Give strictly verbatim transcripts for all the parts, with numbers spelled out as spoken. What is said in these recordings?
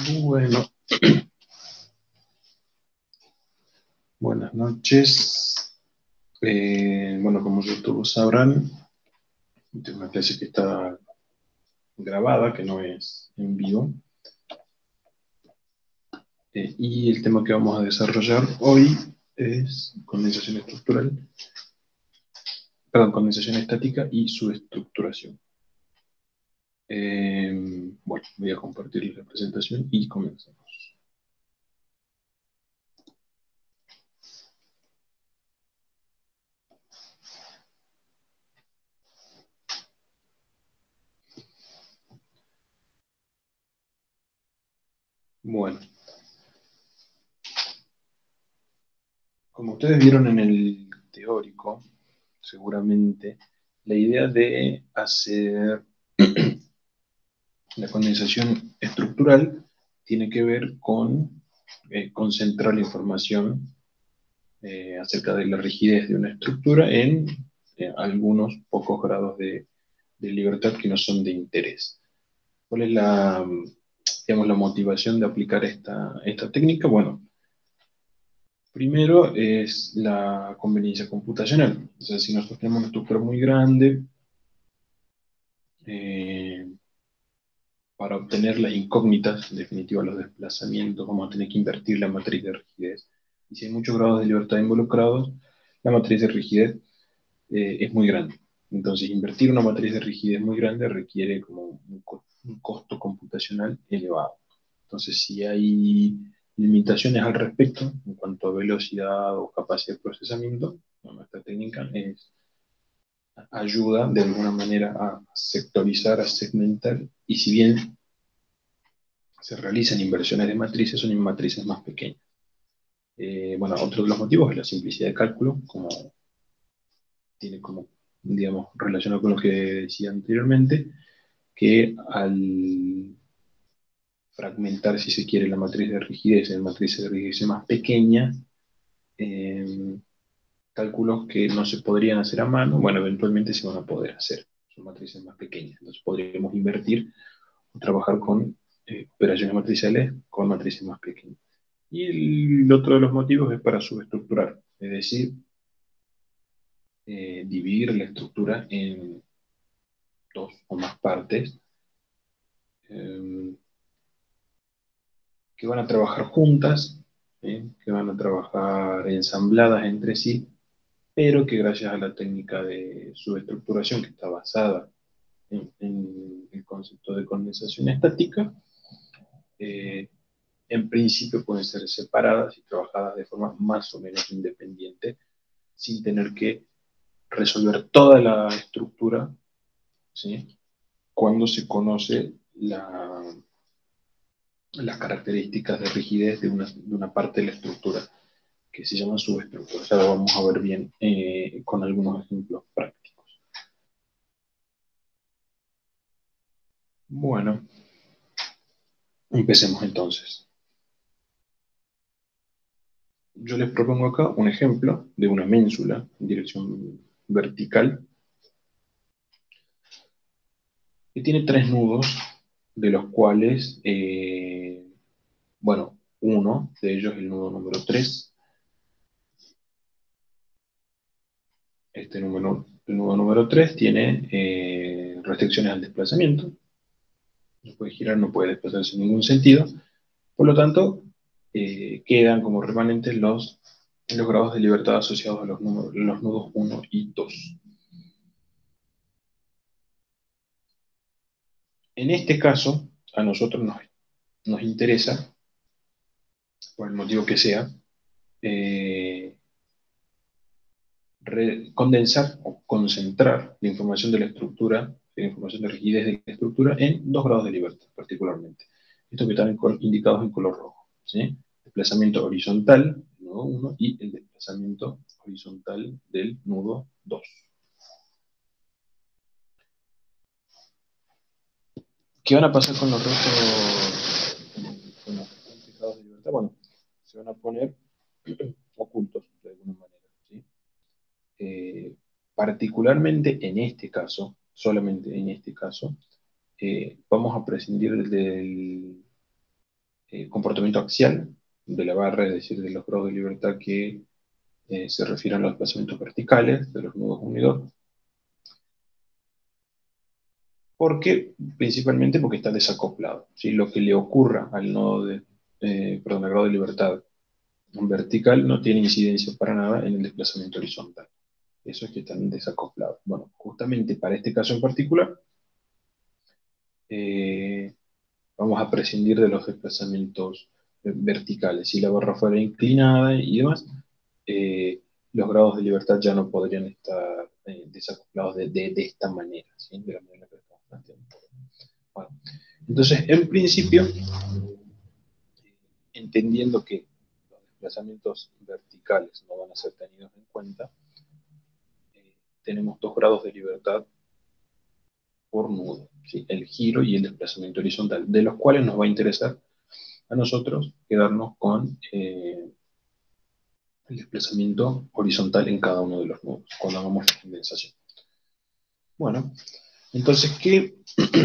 Bueno, buenas noches. Eh, bueno, como ya todos sabrán, esta es una clase que está grabada, que no es en vivo. Eh, y el tema que vamos a desarrollar hoy es condensación estructural, perdón, condensación estática y su estructuración. Eh, bueno, voy a compartir la presentación y comenzamos. Bueno, como ustedes vieron en el teórico, seguramente, la idea de hacer la condensación estructural tiene que ver con eh, concentrar la información eh, acerca de la rigidez de una estructura en eh, algunos pocos grados de, de libertad que no son de interés. ¿Cuál es la, digamos, la motivación de aplicar esta, esta técnica? Bueno, primero es la conveniencia computacional. O sea, si nosotros tenemos una estructura muy grande, eh, para obtener las incógnitas, en definitiva los desplazamientos, vamos a tener que invertir la matriz de rigidez. Y si hay muchos grados de libertad involucrados, la matriz de rigidez eh, es muy grande. Entonces, invertir una matriz de rigidez muy grande requiere como un, co un costo computacional elevado. Entonces, si hay limitaciones al respecto en cuanto a velocidad o capacidad de procesamiento, bueno, esta técnica es, ayuda de alguna manera a sectorizar, a segmentar, y si bien se realizan inversiones de matrices, son en matrices más pequeñas. Eh, bueno, otro de los motivos es la simplicidad de cálculo, como tiene como, digamos, relacionado con lo que decía anteriormente, que al fragmentar, si se quiere, la matriz de rigidez en matrices de rigidez más pequeñas, eh, cálculos que no se podrían hacer a mano, bueno, eventualmente se van a poder hacer, son matrices más pequeñas, entonces podríamos invertir o trabajar con eh, operaciones matriciales con matrices más pequeñas. Y el otro de los motivos es para subestructurar, es decir, eh, dividir la estructura en dos o más partes eh, que van a trabajar juntas, eh, que van a trabajar ensambladas entre sí, pero que gracias a la técnica de subestructuración que está basada en, en el concepto de condensación estática, eh, en principio pueden ser separadas y trabajadas de forma más o menos independiente, sin tener que resolver toda la estructura, ¿sí? Cuando se conoce la, las características de rigidez de una, de una parte de la estructura, que se llama subestructura. Ya lo vamos a ver bien eh, con algunos ejemplos prácticos. Bueno, empecemos entonces. Yo les propongo acá un ejemplo de una ménsula en dirección vertical que tiene tres nudos, de los cuales, eh, bueno, uno de ellos, el nudo número tres, este número, el nudo número tres tiene eh, restricciones al desplazamiento, no puede girar, no puede desplazarse en ningún sentido, por lo tanto, eh, quedan como remanentes los, los grados de libertad asociados a los, números, los nudos uno y dos. En este caso, a nosotros nos, nos interesa, por el motivo que sea, eh, condensar o concentrar la información de la estructura, la información de rigidez de la estructura, en dos grados de libertad, particularmente. Estos que están indicados en color rojo, ¿sí? Desplazamiento horizontal del nudo uno y el desplazamiento horizontal del nudo dos. ¿Qué van a pasar con los restos, con los restantes grados de libertad? Bueno, se van a poner ocultos de alguna manera, ¿sí? Eh, particularmente en este caso, solamente en este caso, eh, vamos a prescindir del, eh, comportamiento axial de la barra, es decir, de los grados de libertad que eh, se refieren a los desplazamientos verticales de los nudos uno y dos. Porque, principalmente porque está desacoplado, ¿sí? Lo que le ocurra al nodo de, eh, perdón, al grado de libertad vertical no tiene incidencia para nada en el desplazamiento horizontal. Eso es que están desacoplados. Bueno, justamente para este caso en particular, eh, vamos a prescindir de los desplazamientos eh, verticales. Si la barra fuera inclinada y demás, eh, los grados de libertad ya no podrían estar eh, desacoplados de, de, de esta manera, ¿sí? De la manera que estamos planteando. Bueno, entonces, en principio, entendiendo que los desplazamientos verticales no van a ser tenidos en cuenta, eh, tenemos dos grados de libertad por nudo, ¿sí? El giro y el desplazamiento horizontal, de los cuales nos va a interesar a nosotros quedarnos con eh, el desplazamiento horizontal en cada uno de los nudos, cuando hagamos la condensación. Bueno, entonces, ¿qué,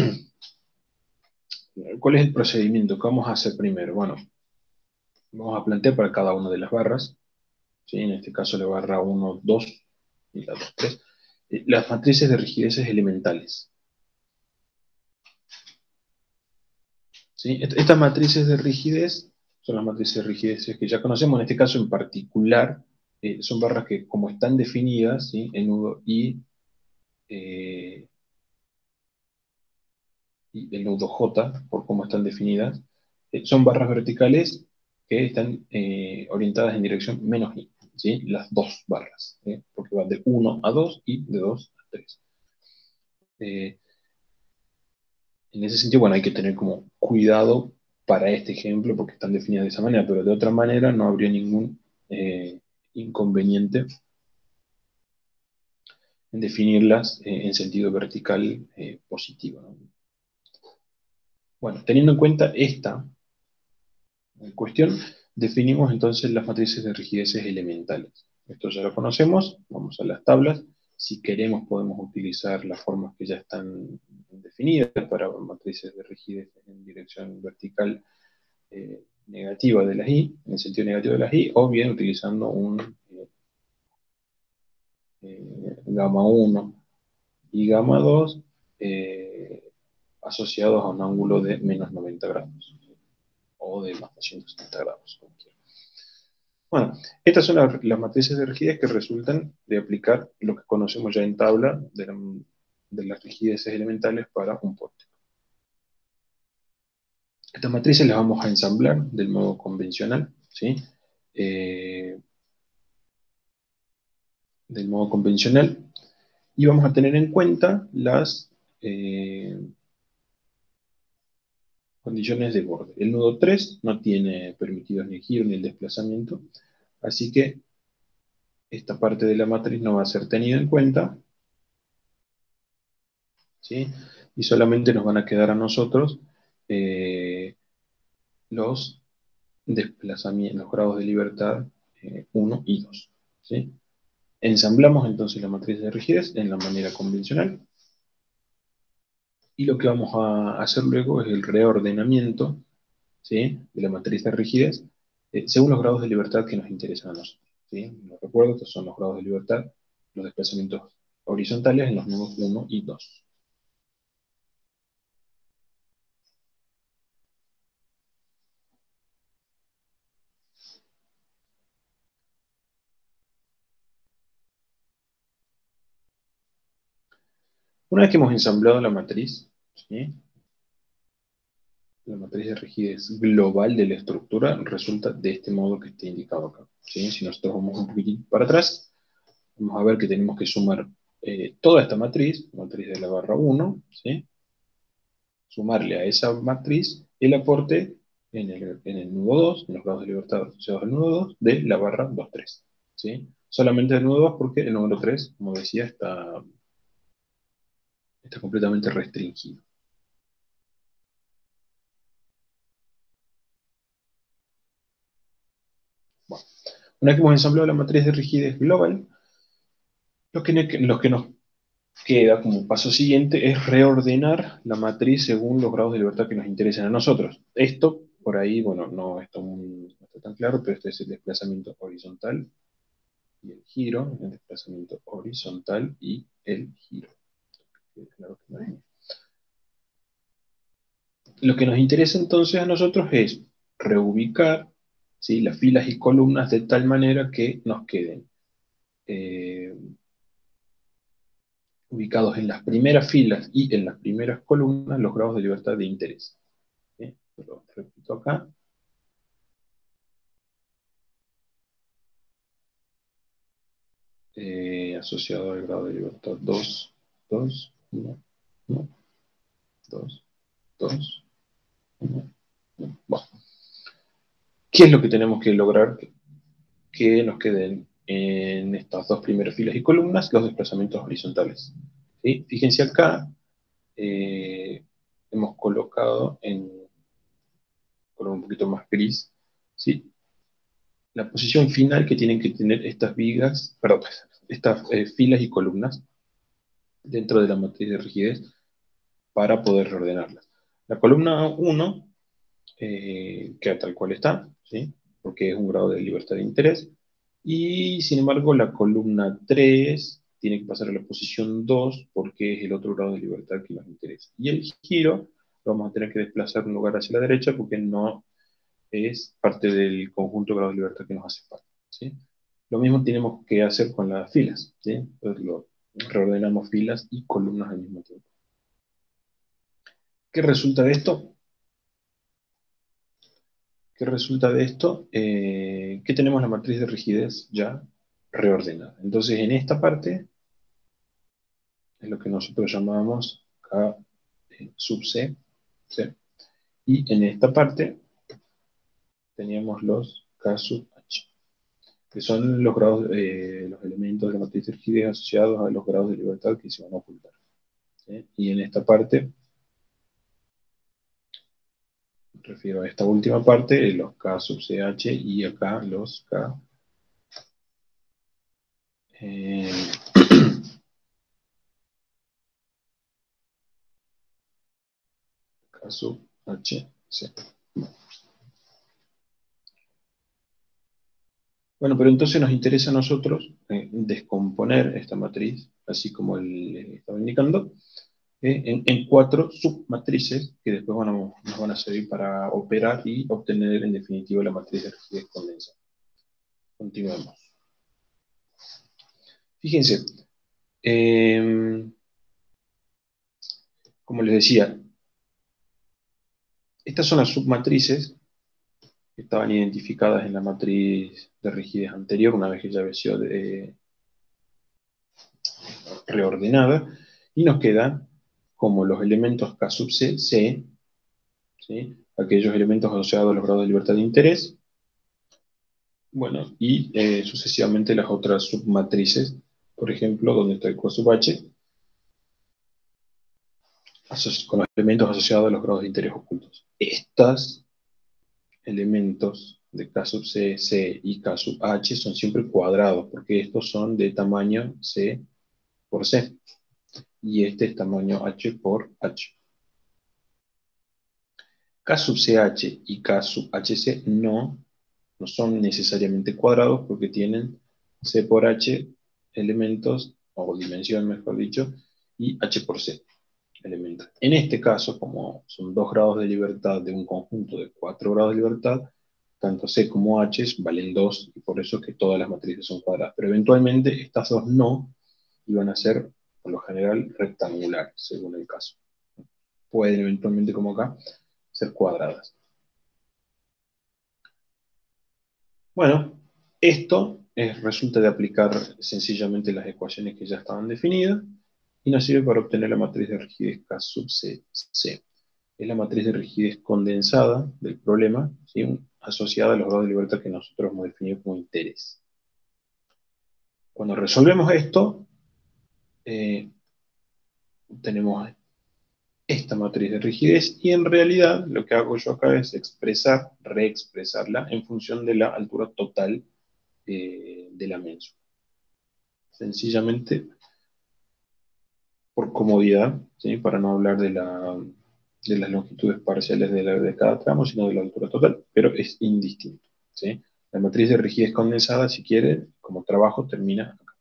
¿cuál es el procedimiento? ¿Qué vamos a hacer primero? Bueno, vamos a plantear para cada una de las barras, ¿sí? En este caso la barra uno, dos y la dos, tres, eh, las matrices de rigideces elementales. ¿Sí? Estas matrices de rigidez son las matrices de rigidez que ya conocemos, en este caso en particular, eh, son barras que como están definidas, ¿sí? En nudo I, eh, y el nudo J, por cómo están definidas, eh, son barras verticales que están eh, orientadas en dirección menos I, ¿sí? Las dos barras, ¿sí? Porque van de uno a dos y de dos a tres. Eh, en ese sentido, bueno, hay que tener como cuidado para este ejemplo porque están definidas de esa manera, pero de otra manera no habría ningún eh, inconveniente en definirlas eh, en sentido vertical eh, positivo, ¿no? Bueno, teniendo en cuenta esta cuestión, definimos entonces las matrices de rigideces elementales. Esto ya lo conocemos, vamos a las tablas. Si queremos podemos utilizar las formas que ya están definidas para matrices de rigidez en dirección vertical eh, negativa de las I, en el sentido negativo de las I, o bien utilizando un eh, eh, gamma uno y gamma dos eh, asociados a un ángulo de menos noventa grados, o de más doscientos setenta grados, como quiera. Bueno, estas son las, las matrices de rigidez que resultan de aplicar lo que conocemos ya en tabla de, la, de las rigideces elementales para un pórtico. Estas matrices las vamos a ensamblar del modo convencional, ¿sí? Eh, del modo convencional, y vamos a tener en cuenta las eh, condiciones de borde. El nodo tres no tiene permitidos ni el giro ni el desplazamiento, así que esta parte de la matriz no va a ser tenida en cuenta, ¿sí? Y solamente nos van a quedar a nosotros eh, los desplazamientos, los grados de libertad eh, uno y dos, ¿sí? Ensamblamos entonces la matriz de rigidez en la manera convencional, y lo que vamos a hacer luego es el reordenamiento, ¿sí? De la matriz de rigidez eh, según los grados de libertad que nos interesan a nosotros, ¿sí? Los recuerdo que son los grados de libertad, los desplazamientos horizontales en los nodos uno y dos. Una vez que hemos ensamblado la matriz, ¿sí? La matriz de rigidez global de la estructura resulta de este modo que está indicado acá, ¿sí? Si nosotros vamos un poquitín para atrás, vamos a ver que tenemos que sumar eh, toda esta matriz, matriz de la barra uno, ¿sí? Sumarle a esa matriz el aporte en el, en el nudo dos, en los grados de libertad asociados al nudo dos, de la barra dos tres, ¿sí? Solamente el nudo dos porque el número tres, como decía, está, está completamente restringido. Bueno, una vez que hemos ensamblado la matriz de rigidez global, lo que, lo que nos queda como paso siguiente es reordenar la matriz según los grados de libertad que nos interesen a nosotros. Esto por ahí, bueno, no está, muy- no está tan claro, pero este es el desplazamiento horizontal y el giro, el desplazamiento horizontal y el giro. Claro que no hay. Lo que nos interesa entonces a nosotros es reubicar, ¿sí?, las filas y columnas de tal manera que nos queden eh, ubicados en las primeras filas y en las primeras columnas los grados de libertad de interés. ¿Sí? Lo repito acá. Eh, asociado al grado de libertad dos, dos, uno, uno, dos, dos, uno, uno. Bueno, ¿qué es lo que tenemos que lograr? Que nos queden en estas dos primeras filas y columnas los desplazamientos horizontales. ¿Sí? Fíjense acá, eh, hemos colocado en color un poquito más gris, ¿sí?, la posición final que tienen que tener estas vigas, perdón, estas eh, filas y columnas dentro de la matriz de rigidez para poder reordenarlas. La columna uno eh, queda tal cual está, ¿sí?, porque es un grado de libertad de interés, y sin embargo la columna tres tiene que pasar a la posición dos porque es el otro grado de libertad que nos interesa. Y el giro lo vamos a tener que desplazar un lugar hacia la derecha porque no es parte del conjunto de grados de libertad que nos hace falta, ¿sí? Lo mismo tenemos que hacer con las filas, ¿sí? Entonces lo, reordenamos filas y columnas al mismo tiempo. ¿Qué resulta de esto? ¿Qué resulta de esto? Eh, que tenemos la matriz de rigidez ya reordenada. Entonces en esta parte es lo que nosotros llamamos K sub C, ¿sí? Y en esta parte teníamos los K sub H, que son los grados, eh, los elementos de la matriz de rigidez asociados a los grados de libertad que se van a ocultar, ¿sí? Y en esta parte, me refiero a esta última parte, los K sub C H y acá los K, eh, K sub H C. Bueno, pero entonces nos interesa a nosotros eh, descomponer esta matriz, así como le estaba indicando, eh, en, en cuatro submatrices que después van a- nos van a servir para operar y obtener en definitiva la matriz de rigidez condensada. Continuemos. Fíjense, eh, como les decía, estas son las submatrices que estaban identificadas en la matriz de rigidez anterior, una vez que ya había sido de- reordenada, y nos quedan como los elementos K sub C, C, ¿sí?, aquellos elementos asociados a los grados de libertad de interés, bueno, y eh, sucesivamente las otras submatrices, por ejemplo, donde está el Q sub H, con los elementos asociados a los grados de interés ocultos. Estos elementos de K sub C, C y K sub H son siempre cuadrados, porque estos son de tamaño C por C, y este es tamaño H por H. K sub C H y K sub H C no, no son necesariamente cuadrados porque tienen C por H elementos, o dimensión mejor dicho, y H por C elementos. En este caso, como son dos grados de libertad de un conjunto de cuatro grados de libertad, tanto C como H valen dos, y por eso es que todas las matrices son cuadradas. Pero eventualmente estas dos no, y van a ser, por lo general, rectangulares, según el caso. Pueden eventualmente, como acá, ser cuadradas. Bueno, esto es, resulta de aplicar sencillamente las ecuaciones que ya estaban definidas, y nos sirve para obtener la matriz de rigidez K sub C, C. Es la matriz de rigidez condensada del problema, ¿sí?, asociada a los grados de libertad que nosotros hemos definido como interés. Cuando resolvemos esto, eh, tenemos esta matriz de rigidez, y en realidad lo que hago yo acá es expresar, reexpresarla en función de la altura total eh, de la ménsula. Sencillamente por comodidad, ¿sí?, para no hablar de la, de las longitudes parciales de, la, de cada tramo, sino de la altura total, pero es indistinto, ¿sí? La matriz de rigidez condensada, si quiere, como trabajo, termina acá.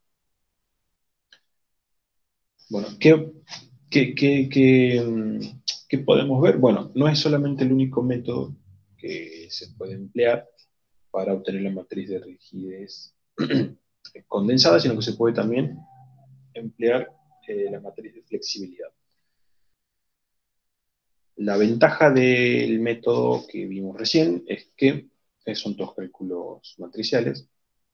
Bueno, ¿qué, qué, qué, qué, mm, qué podemos ver? Bueno, no es solamente el único método que se puede emplear para obtener la matriz de rigidez condensada, sino que se puede también emplear eh, la matriz de flexibilidad. La ventaja del método que vimos recién es que son todos cálculos matriciales,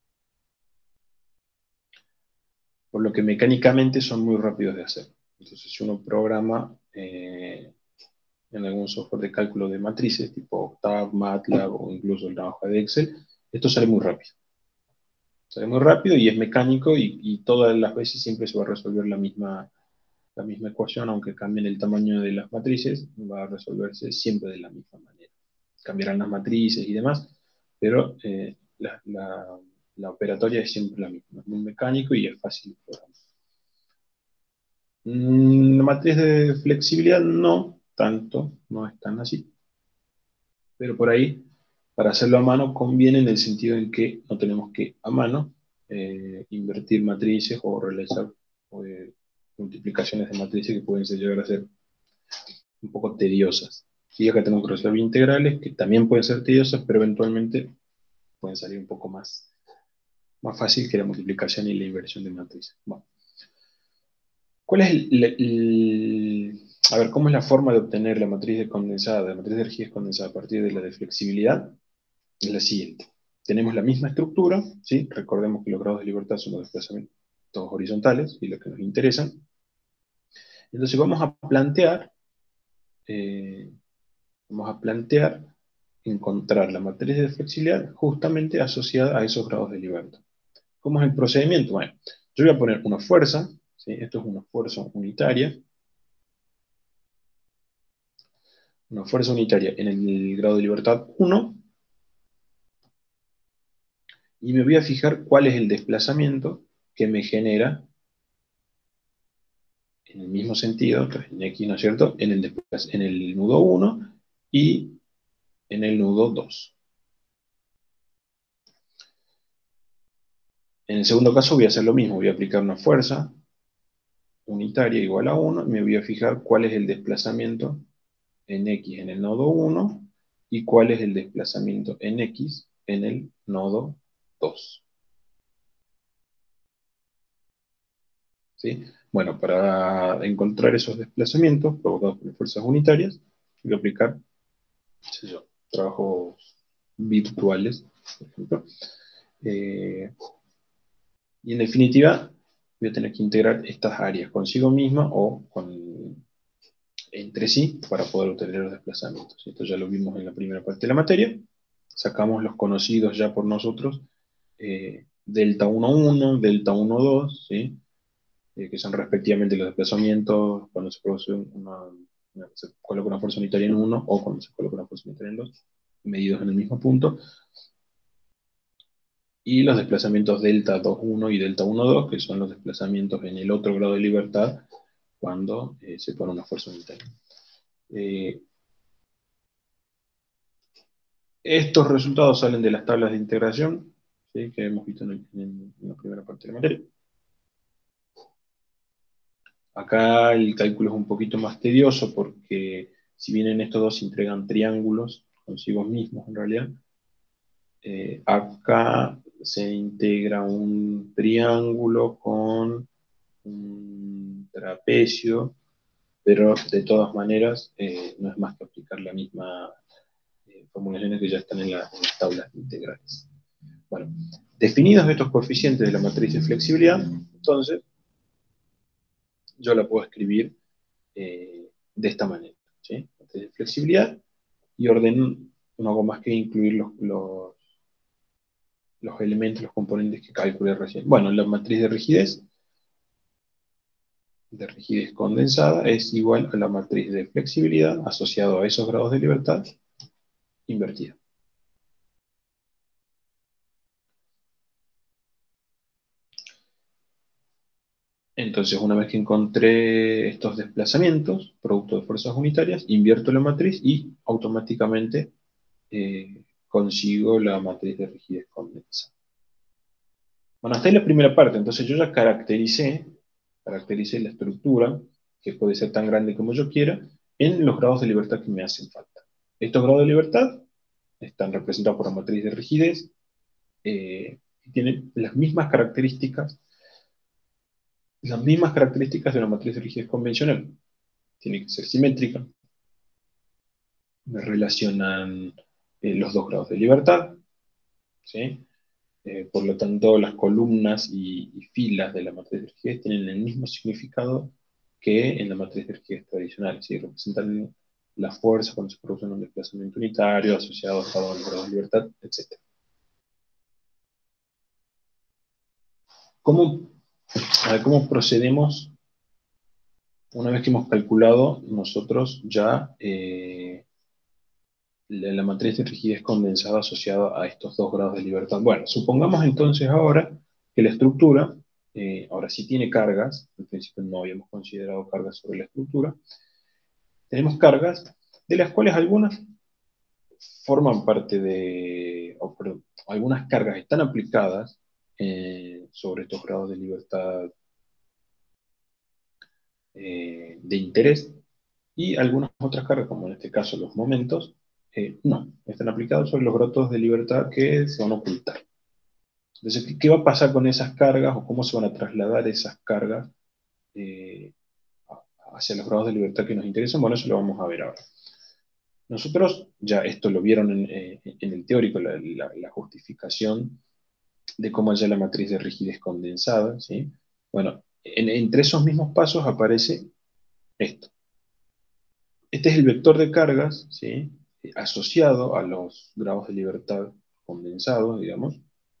por lo que mecánicamente son muy rápidos de hacer. Entonces, si uno programa eh, en algún software de cálculo de matrices, tipo Octave, MATLAB o incluso en la hoja de Excel, esto sale muy rápido. Sale muy rápido y es mecánico y, y todas las veces siempre se va a resolver la misma, la misma ecuación, aunque cambien el tamaño de las matrices, va a resolverse siempre de la misma manera. Cambiarán las matrices y demás, pero eh, la, la, la operatoria es siempre la misma. Es muy mecánico y es fácil de programar. Mm, la matriz de flexibilidad no tanto, no es tan así. Pero por ahí, para hacerlo a mano, conviene en el sentido en que no tenemos que, a mano, eh, invertir matrices o realizar eh, multiplicaciones de matrices que pueden ser- llegar a ser un poco tediosas. Y acá tenemos que resolver integrales que también pueden ser tediosas, pero eventualmente pueden salir un poco más, más fácil que la multiplicación y la inversión de matrices. Bueno, ¿cuál es el, el- el- a ver, ¿cómo es la forma de obtener la matriz de condensada, la matriz de rigidez condensada a partir de la de flexibilidad? Es la siguiente. Tenemos la misma estructura, ¿sí? Recordemos que los grados de libertad son los desplazamientos horizontales y los que nos interesan. Entonces vamos a plantear, eh, vamos a plantear encontrar la matriz de flexibilidad justamente asociada a esos grados de libertad. ¿Cómo es el procedimiento? Bueno, yo voy a poner una fuerza, ¿sí? Esto es una fuerza unitaria, una fuerza unitaria en el grado de libertad uno, y me voy a fijar cuál es el desplazamiento que me genera en el mismo sentido, en X, ¿no es cierto?, en el, en el nudo uno y en el nudo dos. En el segundo caso voy a hacer lo mismo, voy a aplicar una fuerza unitaria igual a uno, y me voy a fijar cuál es el desplazamiento en X en el nodo uno y cuál es el desplazamiento en X en el nodo dos. ¿Sí? Bueno, para encontrar esos desplazamientos provocados por fuerzas unitarias, voy a aplicar, qué sé yo, trabajos virtuales, por ejemplo. Eh, y en definitiva, voy a tener que integrar estas áreas consigo misma o con, entre sí para poder obtener los desplazamientos. Esto ya lo vimos en la primera parte de la materia. Sacamos los conocidos ya por nosotros, eh, delta uno uno, delta uno dos, ¿sí? Eh, que son respectivamente los desplazamientos cuando se produce una, una, se coloca una fuerza unitaria en uno o cuando se coloca una fuerza unitaria en dos, medidos en el mismo punto, y los desplazamientos delta dos uno y delta uno dos, que son los desplazamientos en el otro grado de libertad cuando eh, se pone una fuerza unitaria. Eh, estos resultados salen de las tablas de integración, ¿sí?, que hemos visto en, el, en, en la primera parte de la materia. Acá el cálculo es un poquito más tedioso porque si bien en estos dos se entregan triángulos consigo mismos en realidad, eh, acá se integra un triángulo con un trapecio, pero de todas maneras eh, no es más que aplicar la misma eh, formulaciones que ya están en, la, en las tablas integrales. Bueno, definidos estos coeficientes de la matriz de flexibilidad, entonces yo la puedo escribir eh, de esta manera, ¿sí? Matriz de flexibilidad y orden, no hago más que incluir los, los, los elementos, los componentes que calculé recién. Bueno, la matriz de rigidez, de rigidez condensada, es igual a la matriz de flexibilidad asociado a esos grados de libertad invertida. Entonces, una vez que encontré estos desplazamientos, producto de fuerzas unitarias, invierto la matriz y automáticamente eh, consigo la matriz de rigidez condensada. Bueno, hasta ahí la primera parte. Entonces yo ya caractericé, caractericé la estructura, que puede ser tan grande como yo quiera, en los grados de libertad que me hacen falta. Estos grados de libertad están representados por la matriz de rigidez, eh, y tienen las mismas características, las mismas características de una matriz de rigidez convencional. Tiene que ser simétrica, me relacionan eh, los dos grados de libertad, ¿sí? Eh, por lo tanto, las columnas y, y filas de la matriz de rigidez tienen el mismo significado que en la matriz de rigidez tradicional, ¿sí? Representan la fuerza cuando se produce un desplazamiento unitario asociado a cada grado de libertad, etcétera. ¿Cómo, a ver, ¿cómo procedemos una vez que hemos calculado nosotros ya eh, la, la matriz de rigidez condensada asociada a estos dos grados de libertad? Bueno, supongamos entonces ahora que la estructura, eh, ahora sí tiene cargas, al principio no habíamos considerado cargas sobre la estructura, tenemos cargas de las cuales algunas forman parte de, o, perdón, algunas cargas están aplicadas eh, sobre estos grados de libertad eh, de interés, y algunas otras cargas, como en este caso los momentos, eh, no, están aplicados sobre los grados de libertad que se van a ocultar. Entonces, ¿qué, qué va a pasar con esas cargas o cómo se van a trasladar esas cargas eh, hacia los grados de libertad que nos interesan? Bueno, eso lo vamos a ver ahora. Nosotros, ya esto lo vieron en, eh, en el teórico, la, la, la justificación de cómo halla la matriz de rigidez condensada, ¿sí? Bueno, en, entre esos mismos pasos aparece esto. Este es el vector de cargas, ¿sí? Asociado a los grados de libertad condensados, digamos,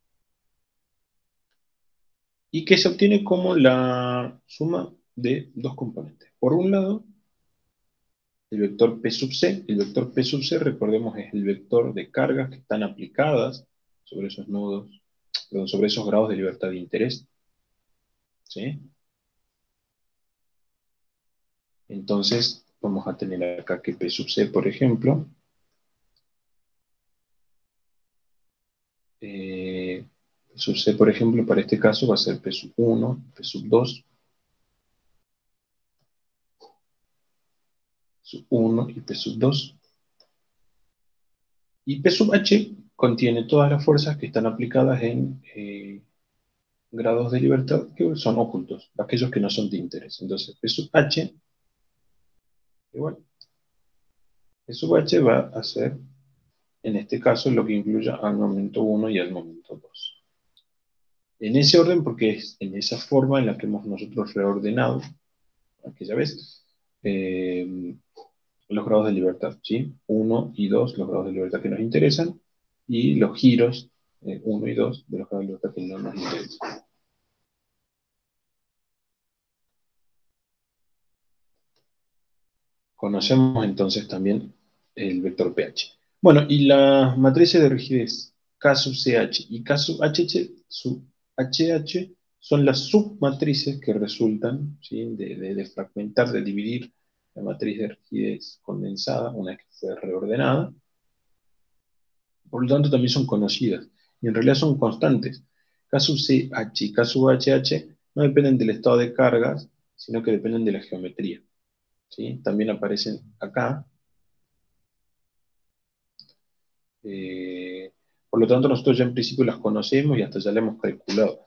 y que se obtiene como la suma de dos componentes. Por un lado, el vector P sub C. El vector P sub C, recordemos, es el vector de cargas que están aplicadas sobre esos nodos, perdón, sobre esos grados de libertad de interés, ¿sí? Entonces, vamos a tener acá que P sub C, por ejemplo, eh, P sub C, por ejemplo, para este caso va a ser P sub uno, P sub dos, sub uno y P sub dos. Y P sub H contiene todas las fuerzas que están aplicadas en eh, grados de libertad que son ocultos, aquellos que no son de interés. Entonces, P sub H, igual, P sub H va a ser, en este caso, lo que incluya al momento uno y al momento dos. En ese orden, porque es en esa forma en la que hemos nosotros reordenado, aquella vez, eh, los grados de libertad, ¿sí? uno y dos, los grados de libertad que nos interesan, y los giros eh, uno y dos de los grados de libertad que no nos interesan. Conocemos entonces también el vector pH. Bueno, y las matrices de rigidez K sub C H y K sub H H, sub H H son las submatrices que resultan, ¿sí? de, de, de fragmentar, de dividir la matriz de rigidez condensada, una vez que fue reordenada. Por lo tanto, también son conocidas. Y en realidad son constantes. K sub C H y K sub H H no dependen del estado de cargas, sino que dependen de la geometría, ¿sí? También aparecen acá. Eh, por lo tanto, nosotros ya en principio las conocemos y hasta ya las hemos calculado.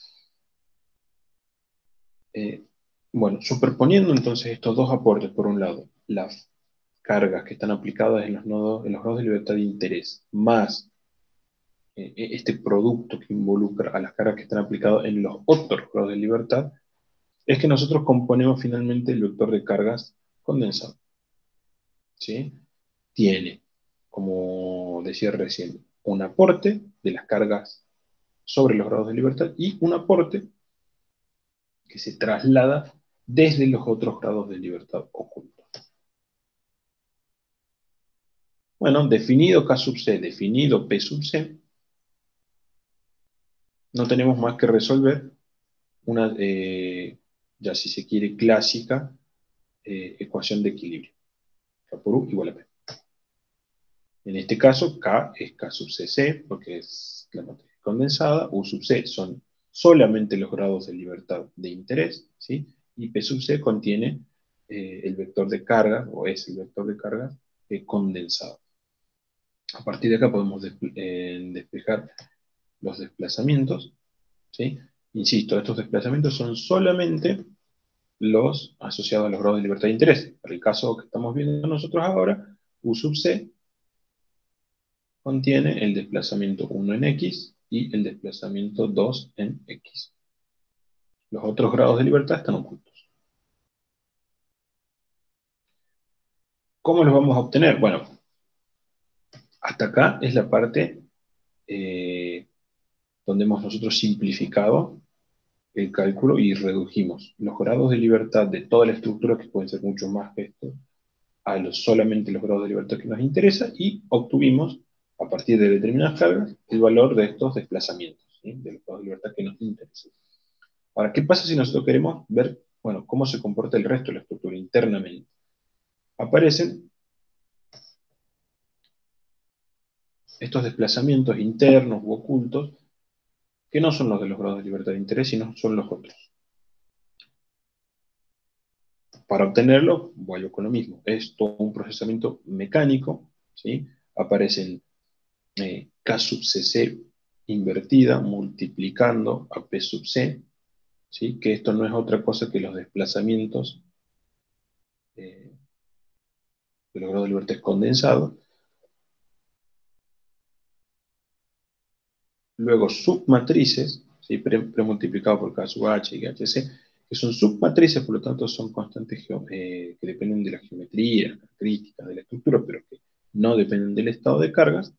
Eh, bueno, superponiendo entonces estos dos aportes, por un lado, las cargas que están aplicadas en los nodos, en los grados de libertad de interés, más eh, este producto que involucra a las cargas que están aplicadas en los otros grados de libertad, es que nosotros componemos finalmente el vector de cargas condensado, ¿sí? Tiene, como decía recién, un aporte de las cargas sobre los grados de libertad y un aporte que se traslada desde los otros grados de libertad ocultos. Bueno, definido K sub C, definido P sub C, no tenemos más que resolver una, eh, ya si se quiere clásica, eh, ecuación de equilibrio. K por U igual a P. En este caso, K es K sub C C, porque es la matriz condensada, U sub C son solamente los grados de libertad de interés, ¿sí? Y P sub C contiene eh, el vector de carga, o es el vector de carga eh, condensado. A partir de acá podemos despe eh, despejar los desplazamientos, ¿sí? Insisto, estos desplazamientos son solamente los asociados a los grados de libertad de interés. Para el caso que estamos viendo nosotros ahora, U sub C contiene el desplazamiento uno en X y el desplazamiento dos en X. Los otros grados de libertad están ocultos. ¿Cómo los vamos a obtener? Bueno, hasta acá es la parte eh, donde hemos nosotros simplificado el cálculo y redujimos los grados de libertad de toda la estructura, que pueden ser mucho más que esto, a los, solamente los grados de libertad que nos interesa, y obtuvimos, a partir de determinadas cargas, el valor de estos desplazamientos, ¿sí? De los grados de libertad que nos interesan. Ahora, ¿qué pasa si nosotros queremos ver, bueno, cómo se comporta el resto de la estructura internamente? Aparecen estos desplazamientos internos u ocultos, que no son los de los grados de libertad de interés, sino son los otros. Para obtenerlo, vuelvo con lo mismo. Es todo un procesamiento mecánico, ¿sí? Aparecen eh, K sub C C invertida multiplicando a P sub C, ¿sí? Que esto no es otra cosa que los desplazamientos eh, de los grados de libertad condensados. Luego submatrices, ¿sí? pre, premultiplicado por K sub H y H C, que son submatrices, por lo tanto son constantes eh, que dependen de la geometría, las características de la estructura, pero que no dependen del estado de cargas.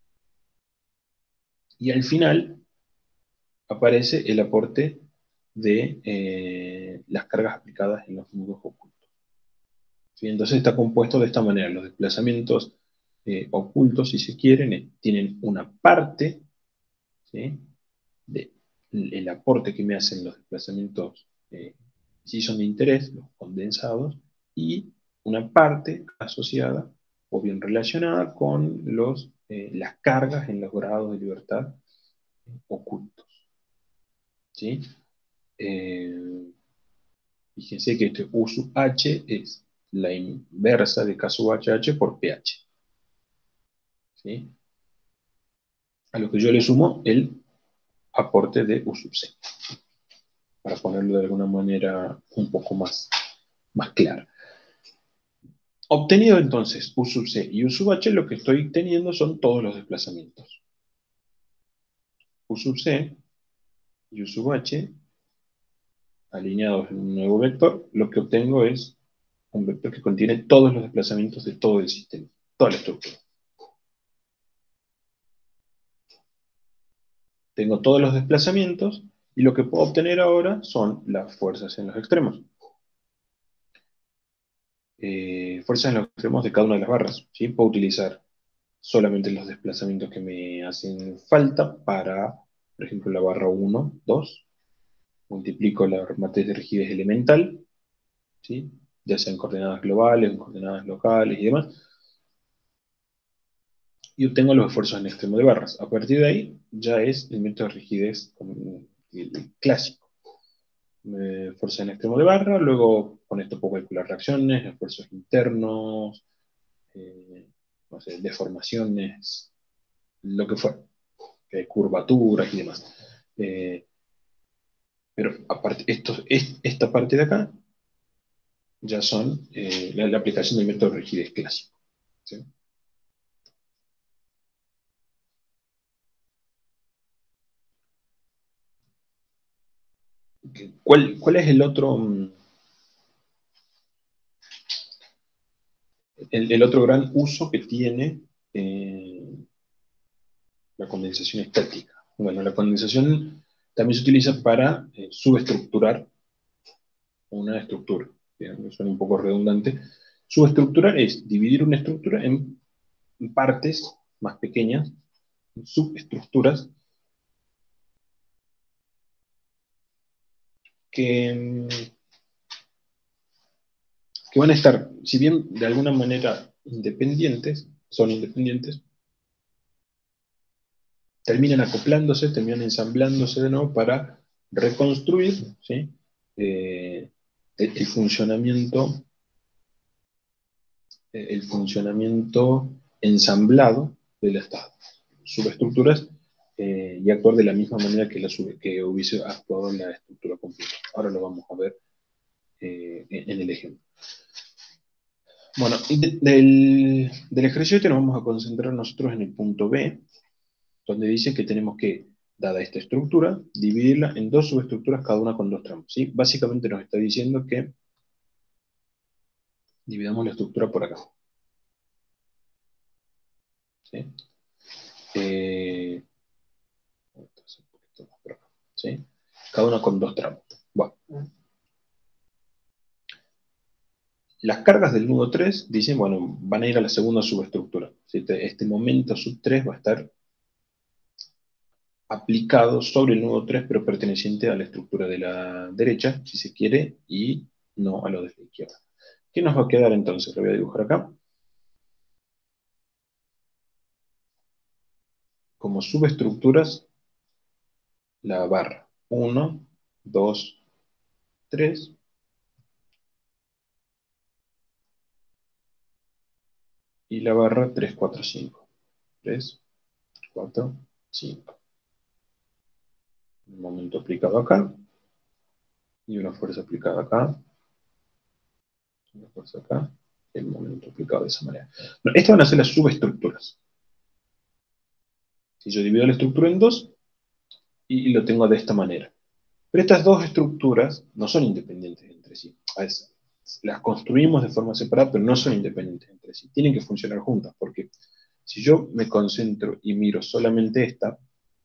Y al final aparece el aporte de eh, las cargas aplicadas en los nudos ocultos. ¿Sí? Entonces está compuesto de esta manera. Los desplazamientos eh, ocultos, si se quieren, eh, tienen una parte, ¿sí? de el aporte que me hacen los desplazamientos eh, si son de interés, los condensados, y una parte asociada o bien relacionada con los, eh, las cargas en los grados de libertad ocultos. ¿Sí? Eh, fíjense que este U sub H es la inversa de K sub H H por P H. ¿Sí? A lo que yo le sumo el aporte de U sub C, para ponerlo de alguna manera un poco más, más clara. Obtenido entonces U sub C y U sub H, lo que estoy teniendo son todos los desplazamientos. U sub C y U sub H alineados en un nuevo vector, lo que obtengo es un vector que contiene todos los desplazamientos de todo el sistema, toda la estructura. Tengo todos los desplazamientos y lo que puedo obtener ahora son las fuerzas en los extremos. Eh, fuerzas en los extremos de cada una de las barras, ¿sí? Puedo utilizar solamente los desplazamientos que me hacen falta para, por ejemplo, la barra uno, dos, multiplico la matriz de rigidez elemental, ¿sí? Ya sea en coordenadas globales, en coordenadas locales y demás, y obtengo los esfuerzos en extremo de barras. A partir de ahí ya es el método de rigidez como el clásico. Eh, fuerza en extremo de barra, luego con esto puedo calcular reacciones, esfuerzos internos, eh, no sé, deformaciones, lo que fuera, eh, curvaturas y demás. Eh, pero aparte, esto, es, esta parte de acá ya son eh, la, la, aplicación del método de rigidez clásico. ¿Sí? ¿Cuál, ¿Cuál es el otro, el, el otro gran uso que tiene eh, la condensación estática? Bueno, la condensación también se utiliza para eh, subestructurar una estructura. Digamos, suena un poco redundante. Subestructurar es dividir una estructura en partes más pequeñas, subestructuras, que que van a estar, si bien de alguna manera independientes, son independientes, terminan acoplándose, terminan ensamblándose de nuevo para reconstruir, ¿sí? eh, el, el funcionamiento, eh, el funcionamiento ensamblado de las subestructuras, eh, y actuar de la misma manera que, la sub, que hubiese actuado en la estructura completa. Ahora lo vamos a ver eh, en, en el ejemplo. Bueno, de, del, del ejercicio este nos vamos a concentrar nosotros en el punto B, donde dice que tenemos que, dada esta estructura, dividirla en dos subestructuras, cada una con dos tramos, ¿sí? Básicamente nos está diciendo que dividamos la estructura por acá, ¿sí? Eh, ¿sí? Cada una con dos tramos. Bueno, las cargas del nudo tres dicen, bueno, van a ir a la segunda subestructura, ¿sí? Este, este momento sub tres va a estar aplicado sobre el nudo tres, pero perteneciente a la estructura de la derecha, si se quiere, y no a lo de la izquierda. ¿Qué nos va a quedar entonces? Lo voy a dibujar acá. Como subestructuras, la barra uno, dos, tres, y la barra tres, cuatro, cinco. tres, cuatro, cinco. Un momento aplicado acá, y una fuerza aplicada acá, una fuerza acá, el momento aplicado de esa manera. Bueno, estas van a ser las subestructuras. Si yo divido la estructura en dos, y lo tengo de esta manera. Pero estas dos estructuras no son independientes entre sí. A veces, las construimos de forma separada, pero no son independientes entre sí. Tienen que funcionar juntas, porque si yo me concentro y miro solamente esta,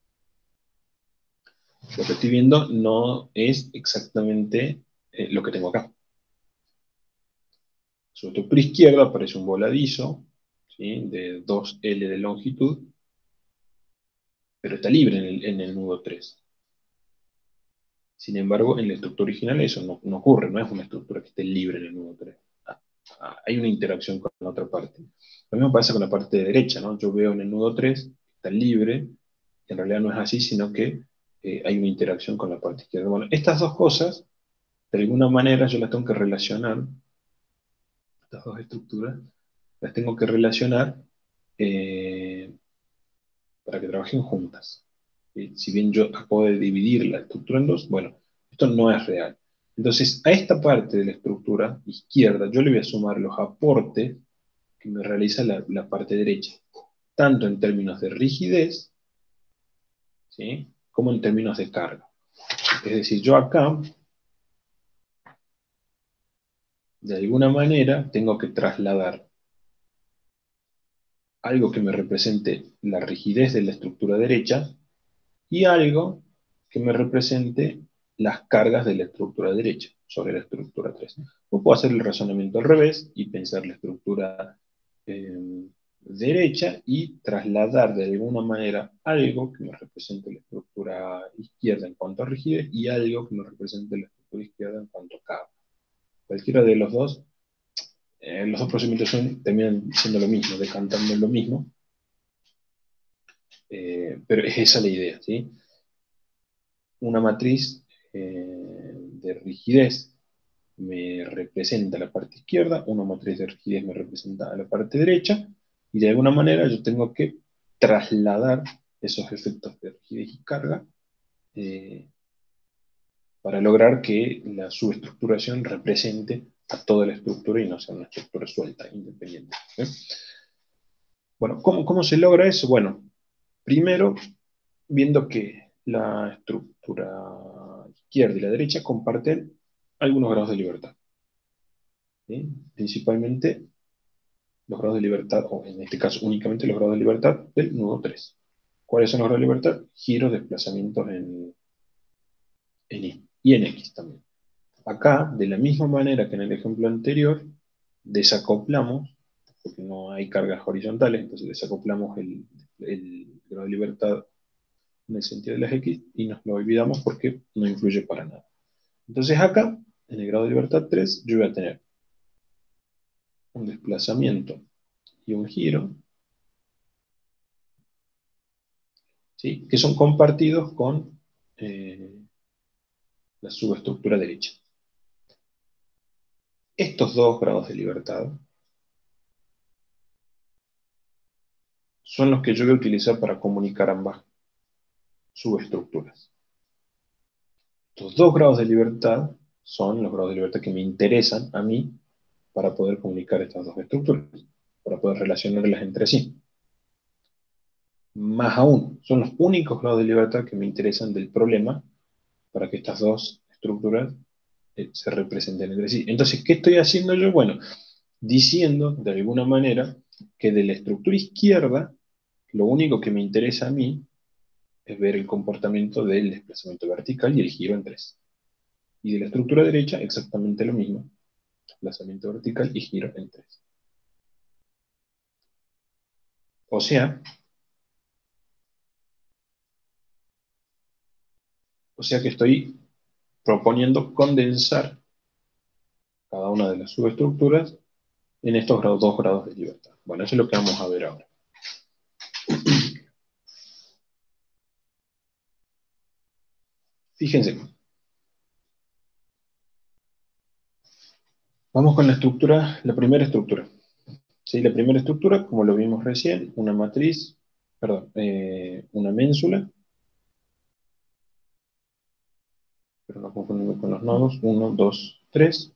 lo que estoy viendo no es exactamente eh, lo que tengo acá. Sobre todo por izquierda aparece un voladizo, ¿sí? De dos ele de longitud, pero está libre en el, en el nudo tres. Sin embargo, en la estructura original eso no, no ocurre, no es una estructura que esté libre en el nudo tres. Ah, ah, hay una interacción con la otra parte. Lo mismo pasa con la parte derecha, ¿no? Yo veo en el nudo tres que está libre, en realidad no es así, sino que eh, hay una interacción con la parte izquierda. Bueno, estas dos cosas, de alguna manera yo las tengo que relacionar, estas dos estructuras, las tengo que relacionar eh, para que trabajen juntas. ¿Sí? Si bien yo acabo de dividir la estructura en dos, bueno, esto no es real. Entonces, a esta parte de la estructura izquierda, yo le voy a sumar los aportes que me realiza la, la parte derecha, tanto en términos de rigidez, ¿sí? Como en términos de carga. Es decir, yo acá, de alguna manera, tengo que trasladar algo que me represente la rigidez de la estructura derecha y algo que me represente las cargas de la estructura derecha sobre la estructura tres. O puedo hacer el razonamiento al revés y pensar la estructura eh, derecha y trasladar de alguna manera algo que me represente la estructura izquierda en cuanto a rigidez y algo que me represente la estructura izquierda en cuanto a carga. Cualquiera de los dos, eh, los dos procedimientos son, terminan siendo lo mismo, decantando en lo mismo, eh, pero es esa la idea, ¿sí? Una matriz eh, de rigidez me representa la parte izquierda, una matriz de rigidez me representa la parte derecha, y de alguna manera yo tengo que trasladar esos efectos de rigidez y carga eh, para lograr que la subestructuración represente a toda la estructura y no sea una estructura suelta, independiente. ¿eh? Bueno, ¿cómo, ¿cómo se logra eso? Bueno, primero, viendo que la estructura izquierda y la derecha comparten algunos grados de libertad. ¿Sí? Principalmente los grados de libertad, o en este caso únicamente los grados de libertad del nudo tres. ¿Cuáles son los grados de libertad? Giros, desplazamientos en, en Y y en X también. Acá, de la misma manera que en el ejemplo anterior, desacoplamos, porque no hay cargas horizontales, entonces desacoplamos el, el grado de libertad en el sentido de las X y nos lo olvidamos porque no influye para nada. Entonces acá, en el grado de libertad tres, yo voy a tener un desplazamiento y un giro, ¿sí? Que son compartidos con eh, la subestructura derecha. Estos dos grados de libertad son los que yo voy a utilizar para comunicar ambas subestructuras. Estos dos grados de libertad son los grados de libertad que me interesan a mí para poder comunicar estas dos estructuras, para poder relacionarlas entre sí. Más aún, son los únicos grados de libertad que me interesan del problema para que estas dos estructuras eh, se representen entre sí. Entonces, ¿qué estoy haciendo yo? Bueno, diciendo de alguna manera que de la estructura izquierda, lo único que me interesa a mí es ver el comportamiento del desplazamiento vertical y el giro en tres. Y de la estructura derecha, exactamente lo mismo, desplazamiento vertical y giro en tres. O sea, o sea que estoy proponiendo condensar cada una de las subestructuras en estos grados, dos grados de libertad. Bueno, eso es lo que vamos a ver ahora. Fíjense, vamos con la estructura, la primera estructura. ¿Sí? La primera estructura, como lo vimos recién, una matriz, perdón, eh, una ménsula, pero no confundimos con los nodos, uno, dos, tres,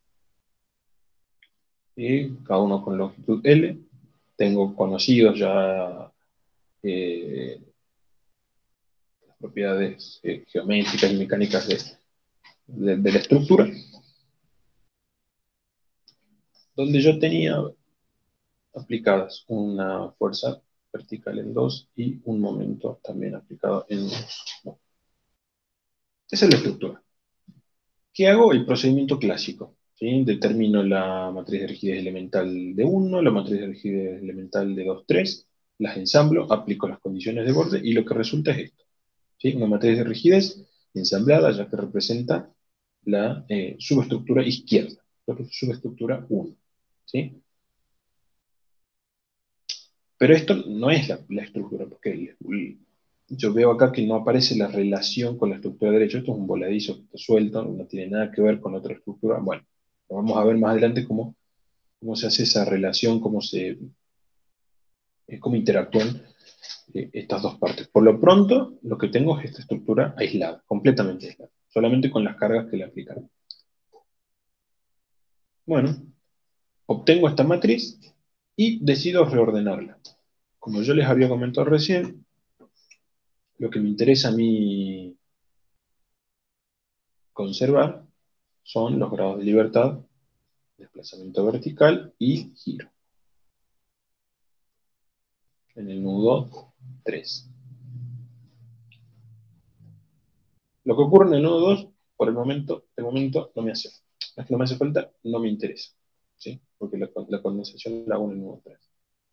y cada uno con longitud L. Tengo conocidos ya eh, las propiedades eh, geométricas y mecánicas de, de, de la estructura, donde yo tenía aplicadas una fuerza vertical en dos y un momento también aplicado en dos. Bueno, esa es la estructura. ¿Qué hago? El procedimiento clásico. ¿Sí? Determino la matriz de rigidez elemental de uno, la matriz de rigidez elemental de dos, tres, las ensamblo, aplico las condiciones de borde y lo que resulta es esto. ¿Sí? Una matriz de rigidez ensamblada, ya que representa la eh, subestructura izquierda, la subestructura uno. ¿Sí? Pero esto no es la, la estructura, porque el- el- yo veo acá que no aparece la relación con la estructura derecha. Esto es un voladizo que está suelto, no tiene nada que ver con otra estructura. Bueno, vamos a ver más adelante cómo, cómo se hace esa relación, cómo, se, eh, cómo interactúan eh, estas dos partes. Por lo pronto, lo que tengo es esta estructura aislada, completamente aislada, solamente con las cargas que le aplican. Bueno, obtengo esta matriz y decido reordenarla. Como yo les había comentado recién, lo que me interesa a mí conservar son los grados de libertad, desplazamiento vertical y giro en el nudo tres. Lo que ocurre en el nudo dos, por el momento, de momento no me hace, no es que no me hace falta, no me interesa, ¿sí? Porque la, la condensación la hago en el nudo tres.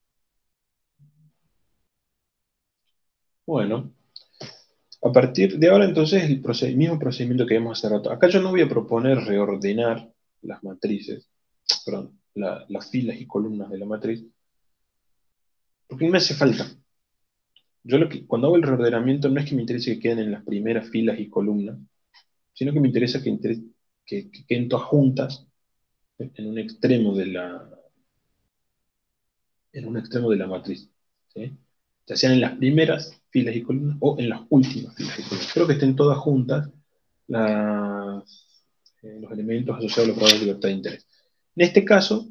Bueno, a partir de ahora entonces el, proced mismo procedimiento que vimos hace rato. Acá yo no voy a proponer reordenar las matrices, perdón, la, las filas y columnas de la matriz, porque no me hace falta. Yo lo que, cuando hago el reordenamiento no es que me interese que queden en las primeras filas y columnas, sino que me interesa que, inter que, que queden todas juntas en un extremo de la, en un extremo de la matriz. ¿Sí? Ya sean en las primeras filas y columnas o en las últimas filas y columnas. Creo que estén todas juntas las, eh, los elementos asociados a los grados de libertad de interés. En este caso,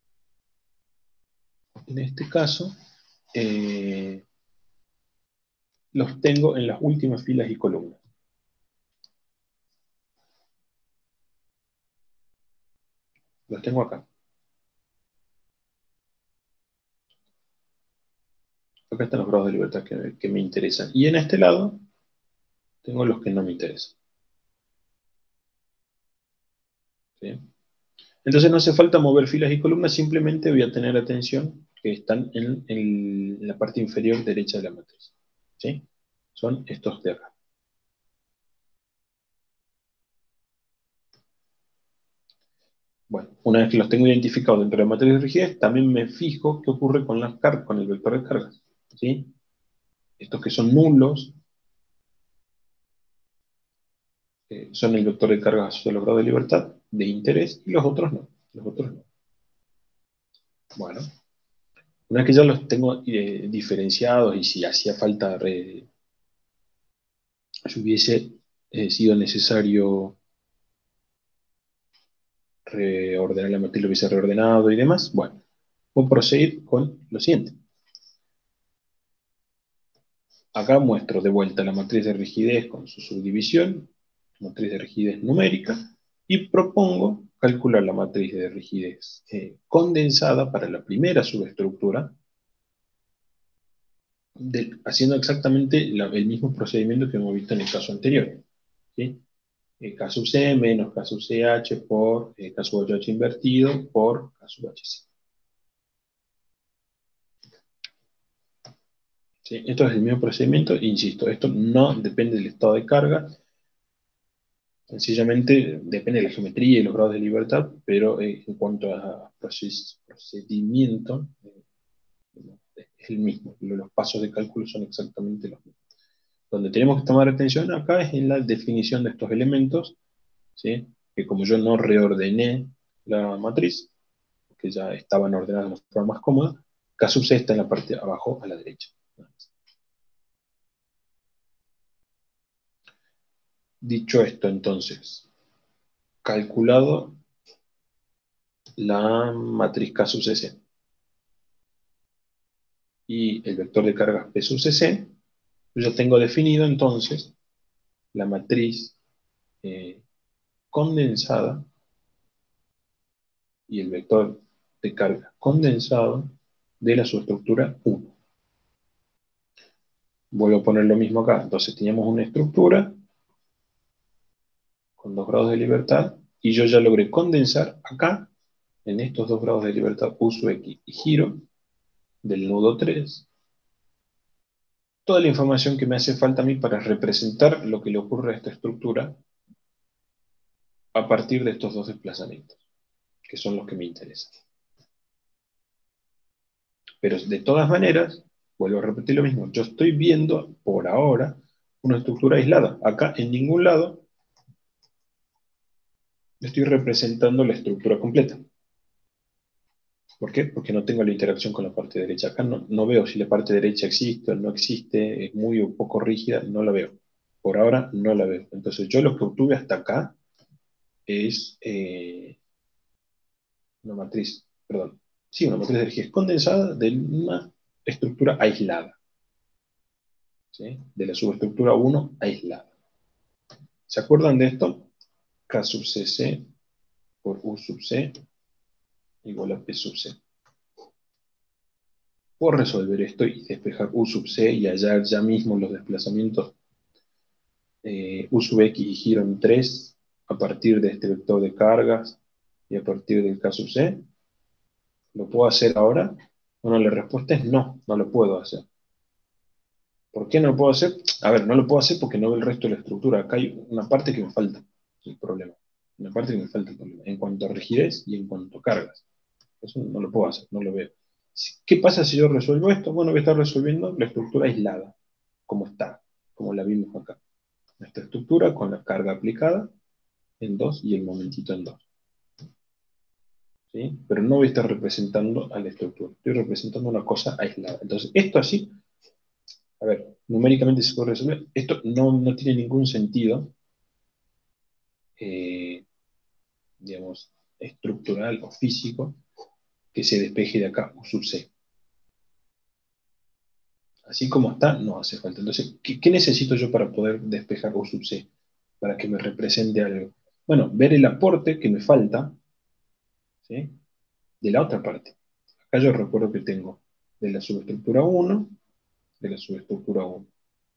en este caso eh, los tengo en las últimas filas y columnas. Los tengo acá. Acá están los grados de libertad que, que me interesan. Y en este lado tengo los que no me interesan. ¿Sí? Entonces no hace falta mover filas y columnas, simplemente voy a tener atención que están en, en la parte inferior derecha de la matriz. ¿Sí? Son estos de acá. Bueno, una vez que los tengo identificados dentro de la matriz de rigidez, también me fijo qué ocurre con las car con el vector de cargas, ¿sí? Estos que son nulos eh, son el vector de cargas asociado a los grados de libertad de interés, y los otros no. Los otros no. Bueno, una vez que ya los tengo eh, diferenciados, y si hacía falta, re- si hubiese eh, sido necesario reordenar la matriz, lo hubiese reordenado y demás, bueno, voy a proseguir con lo siguiente. Acá muestro de vuelta la matriz de rigidez con su subdivisión, matriz de rigidez numérica, y propongo calcular la matriz de rigidez eh, condensada para la primera subestructura, de, haciendo exactamente la, el mismo procedimiento que hemos visto en el caso anterior, ¿sí? Eh, K sub C menos K sub C H por eh, K sub H invertido por K sub H C. ¿Sí? Esto es el mismo procedimiento, insisto, esto no depende del estado de carga, sencillamente depende de la geometría y los grados de libertad, pero eh, en cuanto a proces procedimiento, eh, es el mismo, los pasos de cálculo son exactamente los mismos. Donde tenemos que tomar atención acá es en la definición de estos elementos, ¿sí? Que como yo no reordené la matriz, que ya estaban ordenadas de forma más cómoda, K sub C está en la parte de abajo a la derecha. Dicho esto, entonces, calculado la matriz K sub C C y el vector de cargas P sub C C, yo ya tengo definido entonces la matriz eh, condensada y el vector de carga condensado de la subestructura uno. Vuelvo a poner lo mismo acá. Entonces teníamos una estructura con dos grados de libertad, y yo ya logré condensar acá, en estos dos grados de libertad U sub X y giro del nudo tres, toda la información que me hace falta a mí para representar lo que le ocurre a esta estructura a partir de estos dos desplazamientos, que son los que me interesan. Pero de todas maneras, vuelvo a repetir lo mismo, yo estoy viendo por ahora una estructura aislada. Acá en ningún lado estoy representando la estructura completa. ¿Por qué? Porque no tengo la interacción con la parte derecha. Acá no, no veo si la parte derecha existe o no existe, es muy o poco rígida, no la veo. Por ahora no la veo. Entonces yo lo que obtuve hasta acá es eh, una matriz, perdón, sí, una matriz de energía condensada de una estructura aislada, ¿sí? De la subestructura uno aislada. ¿Se acuerdan de esto? K sub C C por U sub C igual a P sub C. Puedo resolver esto y despejar U sub C y hallar ya mismo los desplazamientos eh, U sub X y giro en tres a partir de este vector de cargas y a partir del K sub C. ¿Lo puedo hacer ahora? Bueno, la respuesta es no, no lo puedo hacer. ¿Por qué no lo puedo hacer? A ver, no lo puedo hacer porque no veo el resto de la estructura. Acá hay una parte que me falta, el problema. Una parte que me falta el problema, en cuanto a rigidez y en cuanto a cargas. Eso no lo puedo hacer, no lo veo. ¿Qué pasa si yo resuelvo esto? Bueno, voy a estar resolviendo la estructura aislada, como está, como la vimos acá. Esta estructura con la carga aplicada en dos y el momentito en dos. ¿Sí? Pero no voy a estar representando a la estructura, estoy representando una cosa aislada. Entonces, esto así, a ver, numéricamente se puede resolver. Esto no, no tiene ningún sentido, eh, digamos, estructural o físico, que se despeje de acá U sub C. Así como está, no hace falta. Entonces, ¿qué, qué necesito yo para poder despejar U sub C? Para que me represente algo. Bueno, ver el aporte que me falta, ¿sí? De la otra parte. Acá yo recuerdo que tengo de la subestructura uno, de la subestructura uno.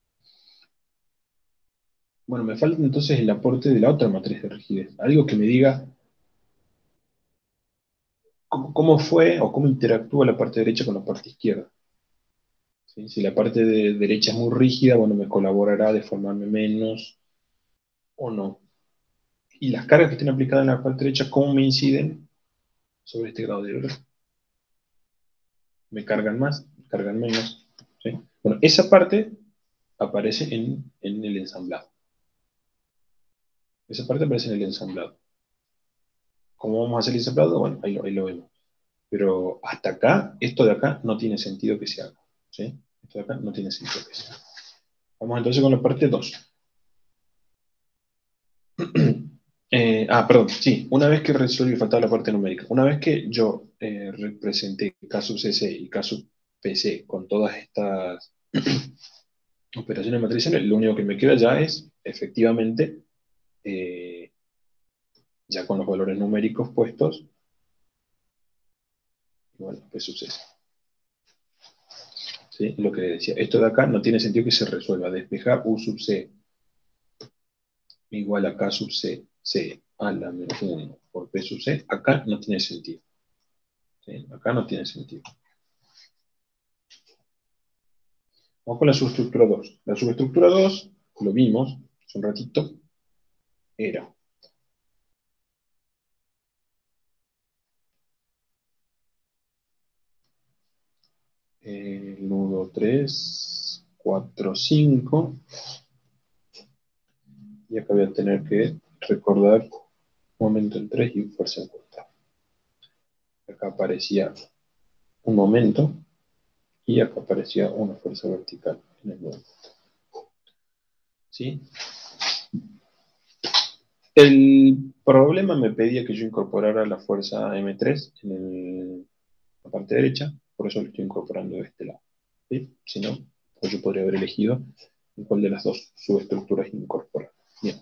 Bueno, me falta entonces el aporte de la otra matriz de rigidez. Algo que me diga cómo, cómo fue o cómo interactúa la parte derecha con la parte izquierda. ¿Sí? Si la parte de derecha es muy rígida, bueno, me colaborará deformarme menos o no. Y las cargas que estén aplicadas en la parte derecha, ¿cómo me inciden sobre este grado de libertad. Me cargan más, me cargan menos. ¿Sí? Bueno, esa parte aparece en, en el ensamblado. Esa parte aparece en el ensamblado. ¿Cómo vamos a hacer el ensamblado? Bueno, ahí lo, ahí lo vemos. Pero hasta acá, esto de acá no tiene sentido que se haga. ¿Sí? Esto de acá no tiene sentido que se haga. Vamos entonces con la parte dos. Eh, ah, perdón, sí, una vez que resolví, faltaba la parte numérica, una vez que yo eh, representé K sub C C y K sub P C con todas estas operaciones matriciales, lo único que me queda ya es, efectivamente, eh, ya con los valores numéricos puestos, bueno, P sub C C. ¿Sí? Lo que decía, esto de acá no tiene sentido que se resuelva. Despejar U sub C igual a K sub C, C a la menos uno por P sub C, acá no tiene sentido. ¿Sí? Acá no tiene sentido. Vamos con la subestructura dos. La subestructura dos, lo vimos hace un ratito, era el nudo tres, cuatro, cinco, y acá voy a tener que recordar momento en tres y fuerza en cuenta. Acá aparecía un momento y acá aparecía una fuerza vertical en el nudo. ¿Sí? El problema me pedía que yo incorporara la fuerza M tres en el- la parte derecha, por eso lo estoy incorporando de este lado. ¿Sí? Si no, pues yo podría haber elegido en cuál de las dos subestructuras incorporar. Bien.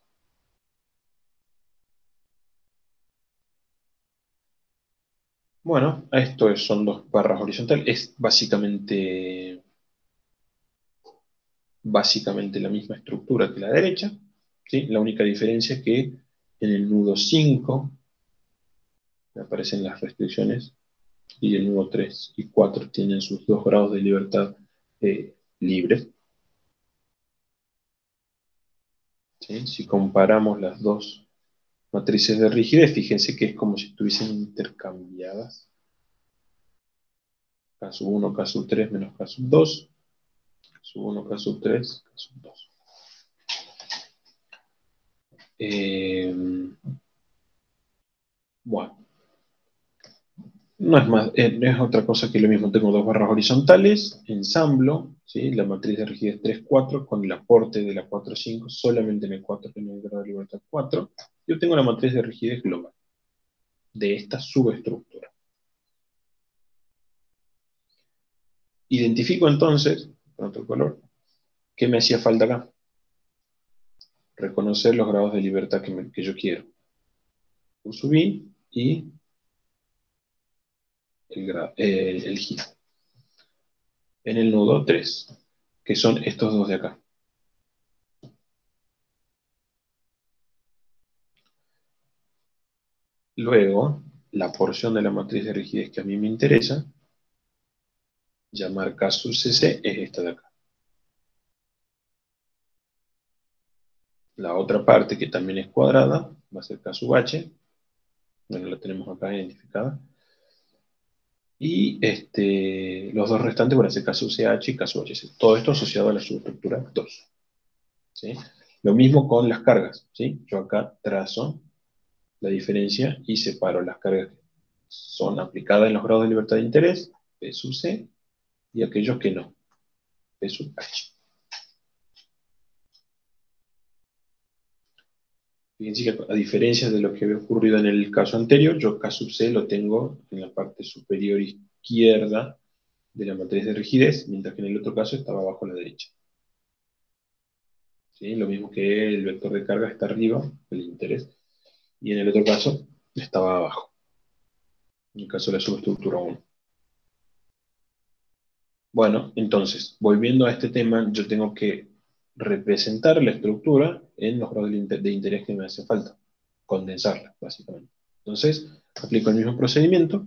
Bueno, esto es- son dos barras horizontales. Es básicamente, básicamente la misma estructura que la derecha. ¿Sí? La única diferencia es que en el nudo cinco me aparecen las restricciones y el nudo tres y cuatro tienen sus dos grados de libertad eh, libres. ¿Sí? Si comparamos las dos matrices de rigidez, fíjense que es como si estuviesen intercambiadas. K sub uno, K sub tres menos K sub dos. K sub uno, K sub tres, K sub dos. Eh, bueno, no es más, eh, no es otra cosa que lo mismo. Tengo dos barras horizontales, ensamblo, ¿sí? La matriz de rigidez tres cuatro con el aporte de la cuatro cinco solamente en el cuatro, en el grado de libertad cuatro. Yo tengo la matriz de rigidez global de esta subestructura. Identifico entonces, con otro color, qué me hacía falta acá. Reconocer los grados de libertad que, me- que yo quiero. U sub i y el, gra- eh, el giro. En el nudo tres, que son estos dos de acá. Luego, la porción de la matriz de rigidez que a mí me interesa, llamar K sub C C, es esta de acá. La otra parte, que también es cuadrada, va a ser K sub H. Bueno, la tenemos acá identificada. Y este, los dos restantes van a ser K sub C H y K sub H C. Todo esto asociado a la subestructura dos. ¿Sí? Lo mismo con las cargas. ¿Sí? Yo acá trazo la diferencia y separo las cargas que son aplicadas en los grados de libertad de interés, P sub C, y aquellos que no, P sub H. Fíjense que a diferencia de lo que había ocurrido en el caso anterior, yo K sub C lo tengo en la parte superior izquierda de la matriz de rigidez, mientras que en el otro caso estaba abajo a la derecha. ¿Sí? Lo mismo que el vector de carga está arriba, el interés, y en el otro caso estaba abajo, en el caso de la subestructura uno. Bueno, entonces, volviendo a este tema, yo tengo que representar la estructura en los grados de inter- de interés que me hace falta, condensarla, básicamente. Entonces, aplico el mismo procedimiento,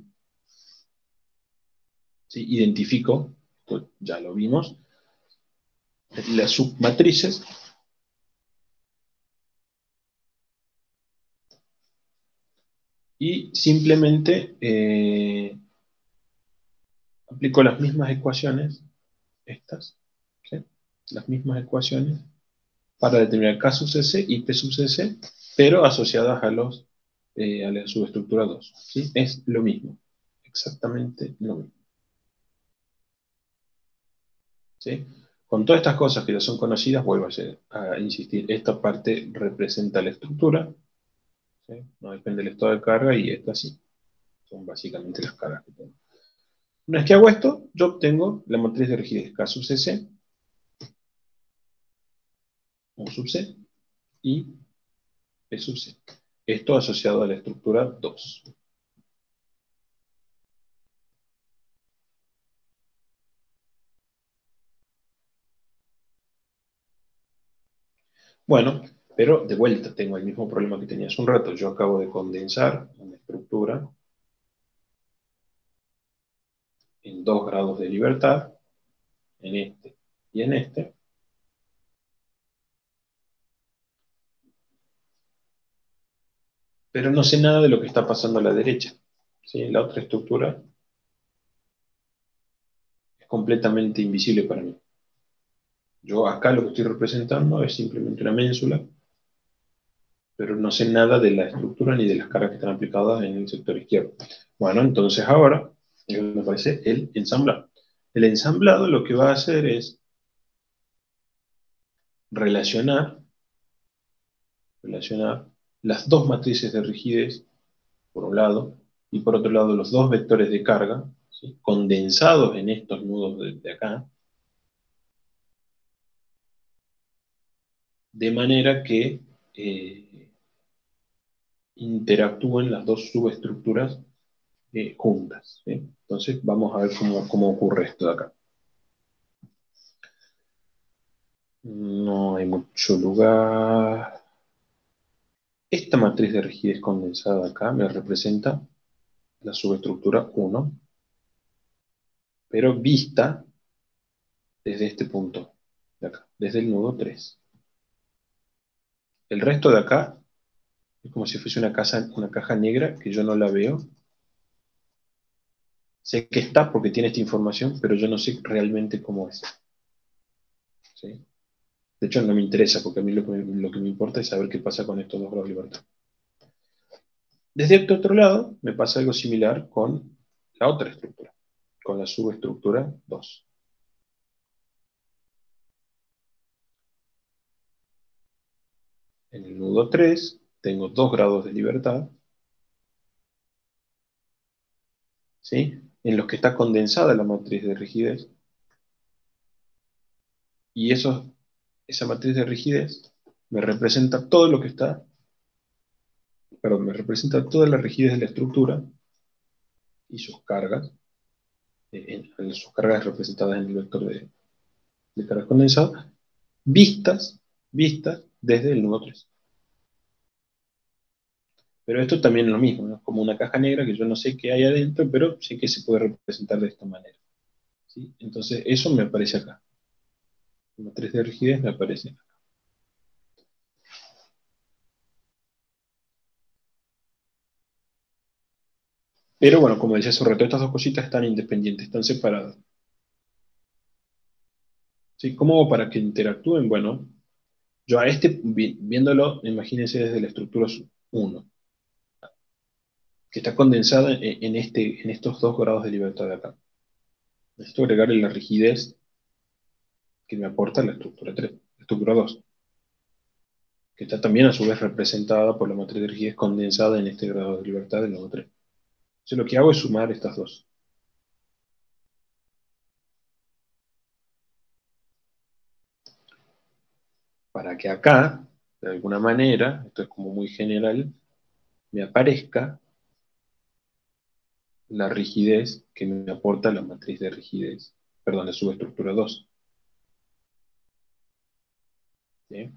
¿sí? Identifico, pues ya lo vimos, las submatrices, y y simplemente eh, aplico las mismas ecuaciones, estas, ¿sí? Las mismas ecuaciones para determinar K sub C C y P sub C C, pero asociadas a, los, eh, a la subestructura dos. ¿Sí? Es lo mismo, exactamente lo mismo. ¿Sí? Con todas estas cosas que ya son conocidas, vuelvo a, hacer, a insistir, esta parte representa la estructura, ¿sí? No depende del estado de carga, y esta sí, son básicamente las cargas que tengo. Una vez que hago esto, yo obtengo la matriz de rigidez K sub C C, U sub C, y P sub C. Esto asociado a la estructura dos. Bueno, pero de vuelta tengo el mismo problema que tenía hace un rato. Yo acabo de condensar una estructura en dos grados de libertad, en este y en este, pero no sé nada de lo que está pasando a la derecha. ¿Sí? La otra estructura es completamente invisible para mí. Yo acá lo que estoy representando es simplemente una ménsula, pero no sé nada de la estructura ni de las cargas que están aplicadas en el sector izquierdo. Bueno, entonces ahora me aparece el ensamblado. El ensamblado lo que va a hacer es relacionar, relacionar las dos matrices de rigidez, por un lado, y por otro lado los dos vectores de carga, ¿sí? Condensados en estos nudos de, de acá, de manera que eh, interactúen las dos subestructuras eh, juntas, ¿sí? Entonces vamos a ver cómo, cómo ocurre esto de acá. No hay mucho lugar. Esta matriz de rigidez condensada acá me representa la subestructura uno, pero vista desde este punto de acá, desde el nudo tres. El resto de acá es como si fuese una, casa, una caja negra que yo no la veo. Sé que está porque tiene esta información, pero yo no sé realmente cómo es. ¿Sí? De hecho, no me interesa, porque a mí lo que, me, lo que me importa es saber qué pasa con estos dos grados de libertad. Desde este otro lado, me pasa algo similar con la otra estructura, con la subestructura dos. En el nudo tres tengo dos grados de libertad, ¿sí? En los que está condensada la matriz de rigidez, y eso, esa matriz de rigidez me representa todo lo que está, perdón, me representa toda la rigidez de la estructura y sus cargas, en, en sus cargas representadas en el vector de, de cargas condensadas, vistas, vistas desde el nudo tres. Pero esto también es lo mismo, ¿no? Es como una caja negra que yo no sé qué hay adentro, pero sé que se puede representar de esta manera, ¿sí? Entonces eso me aparece acá. La matriz de rigidez me aparece acá. Pero bueno, como decía hace un rato, estas dos cositas están independientes, están separadas. ¿Sí? ¿Cómo hago para que interactúen? Bueno, yo a este, vi- viéndolo, imagínense desde la estructura uno, que está condensada en, en este, en estos dos grados de libertad de acá. Necesito agregarle la rigidez que me aporta la estructura tres, la estructura dos, que está también a su vez representada por la matriz de rigidez condensada en este grado de libertad del nodo tres. Entonces lo que hago es sumar estas dos. Para que acá, de alguna manera, esto es como muy general, me aparezca la rigidez que me aporta la matriz de rigidez, perdón, la subestructura dos. ¿Sí?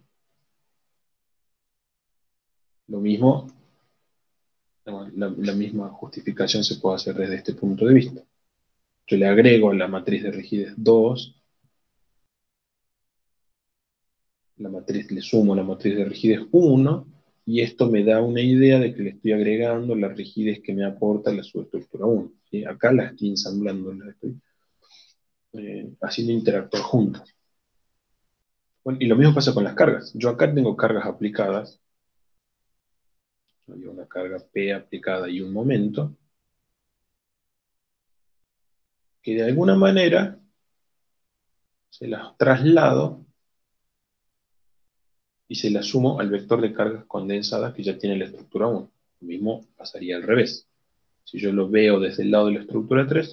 Lo mismo, la, la misma justificación se puede hacer desde este punto de vista. Yo le agrego la matriz de rigidez dos, la matriz, le sumo la matriz de rigidez uno, y esto me da una idea de que le estoy agregando la rigidez que me aporta la subestructura uno. ¿Sí? Acá las estoy ensamblando, las estoy eh, haciendo interactuar juntas. Bueno, y lo mismo pasa con las cargas. Yo acá tengo cargas aplicadas, hay una carga P aplicada y un momento, que de alguna manera se las traslado y se las sumo al vector de cargas condensadas que ya tiene la estructura uno. Lo mismo pasaría al revés. Si yo lo veo desde el lado de la estructura tres,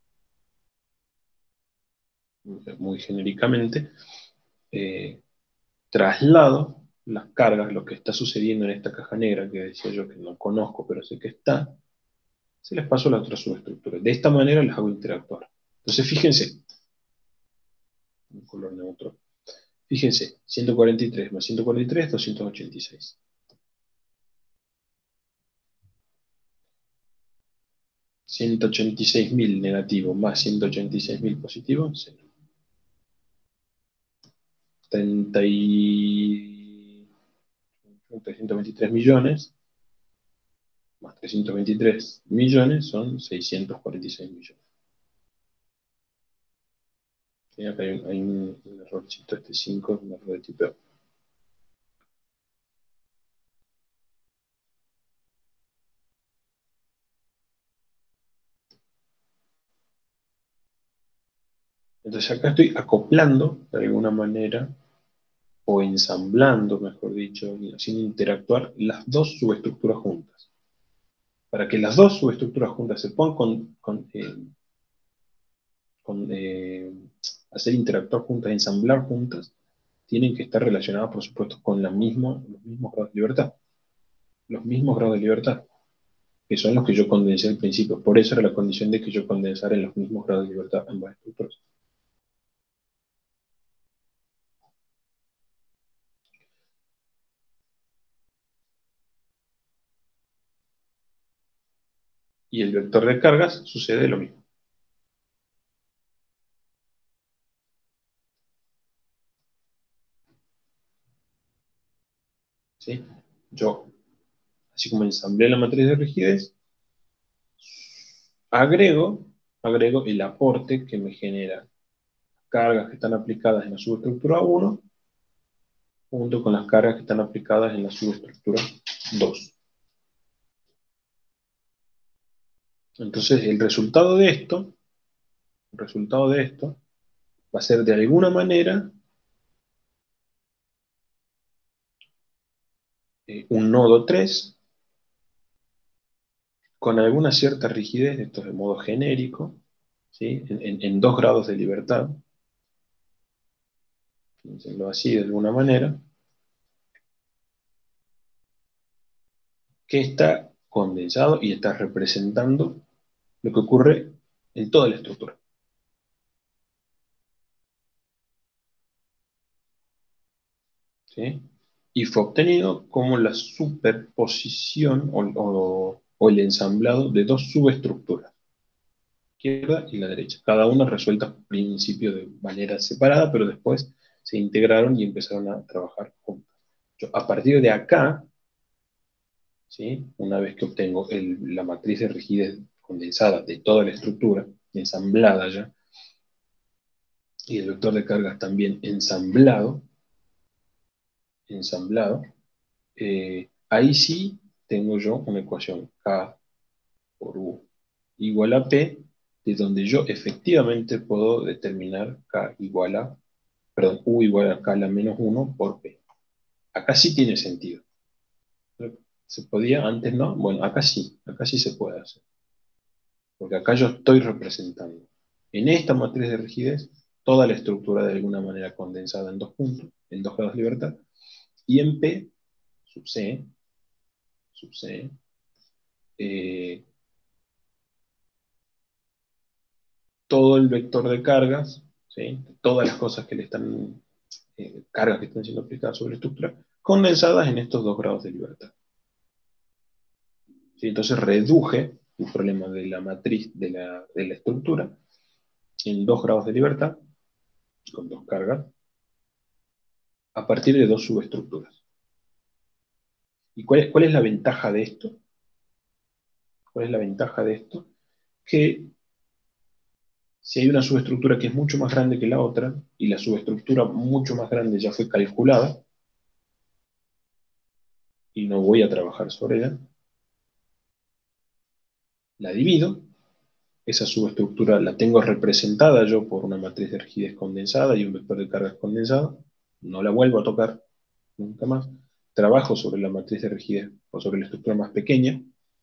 muy genéricamente, eh, traslado las cargas, lo que está sucediendo en esta caja negra, que decía yo que no conozco, pero sé que está, se les paso a la otra subestructura. De esta manera las hago interactuar. Entonces fíjense, un color neutro. Fíjense, ciento cuarenta y tres más ciento cuarenta y tres, doscientos ochenta y seis. ciento ochenta y seis mil negativo más ciento ochenta y seis mil positivo, cero. treinta y... trescientos veintitrés millones más trescientos veintitrés millones son seiscientos cuarenta y seis millones. Sí, acá hay, un, hay un, un errorcito, este cinco es un error de tipeo. Entonces acá estoy acoplando, de alguna manera, o ensamblando, mejor dicho, haciendo interactuar las dos subestructuras juntas. Para que las dos subestructuras juntas se puedan con, con, eh, con, eh, hacer interactuar juntas, ensamblar juntas, tienen que estar relacionadas, por supuesto, con la misma, los mismos grados de libertad. Los mismos grados de libertad, que son los que yo condensé al principio. Por eso era la condición de que yo condensara en los mismos grados de libertad ambas estructuras. Y el vector de cargas sucede lo mismo. ¿Sí? Yo, así como ensamblé la matriz de rigidez, agrego, agrego el aporte que me genera cargas que están aplicadas en la subestructura uno junto con las cargas que están aplicadas en la subestructura dos. Entonces, el resultado de esto, el resultado de esto va a ser de alguna manera eh, un nodo tres con alguna cierta rigidez, esto es de modo genérico, ¿sí? en, en, en dos grados de libertad, piénsenlo así de alguna manera, que está condensado y está representando lo que ocurre en toda la estructura. ¿Sí? Y fue obtenido como la superposición o, o, o el ensamblado de dos subestructuras, izquierda y la derecha, cada una resuelta al principio de manera separada, pero después se integraron y empezaron a trabajar juntas. Yo, a partir de acá, ¿sí? Una vez que obtengo el, la matriz de rigidez condensada de toda la estructura, ensamblada ya, y el vector de cargas también ensamblado, ensamblado, eh, ahí sí tengo yo una ecuación K por U igual a P, de donde yo efectivamente puedo determinar K igual a, perdón, U igual a K a la menos uno por P. Acá sí tiene sentido. ¿Se podía? Antes no. Bueno, acá sí, acá sí se puede hacer. Porque acá yo estoy representando en esta matriz de rigidez toda la estructura de alguna manera condensada en dos puntos, en dos grados de libertad, y en P, sub C, sub C, eh, todo el vector de cargas, ¿sí? Todas las cosas que le están, eh, cargas que están siendo aplicadas sobre la estructura, condensadas en estos dos grados de libertad. ¿Sí? Entonces reduje el problema de la matriz de la, de la estructura en dos grados de libertad, con dos cargas, a partir de dos subestructuras. ¿Y cuál es, cuál es la ventaja de esto? ¿Cuál es la ventaja de esto? Que si hay una subestructura que es mucho más grande que la otra, y la subestructura mucho más grande ya fue calculada, y no voy a trabajar sobre ella, la divido, esa subestructura la tengo representada yo por una matriz de rigidez condensada y un vector de cargas condensado, no la vuelvo a tocar nunca más, trabajo sobre la matriz de rigidez o sobre la estructura más pequeña,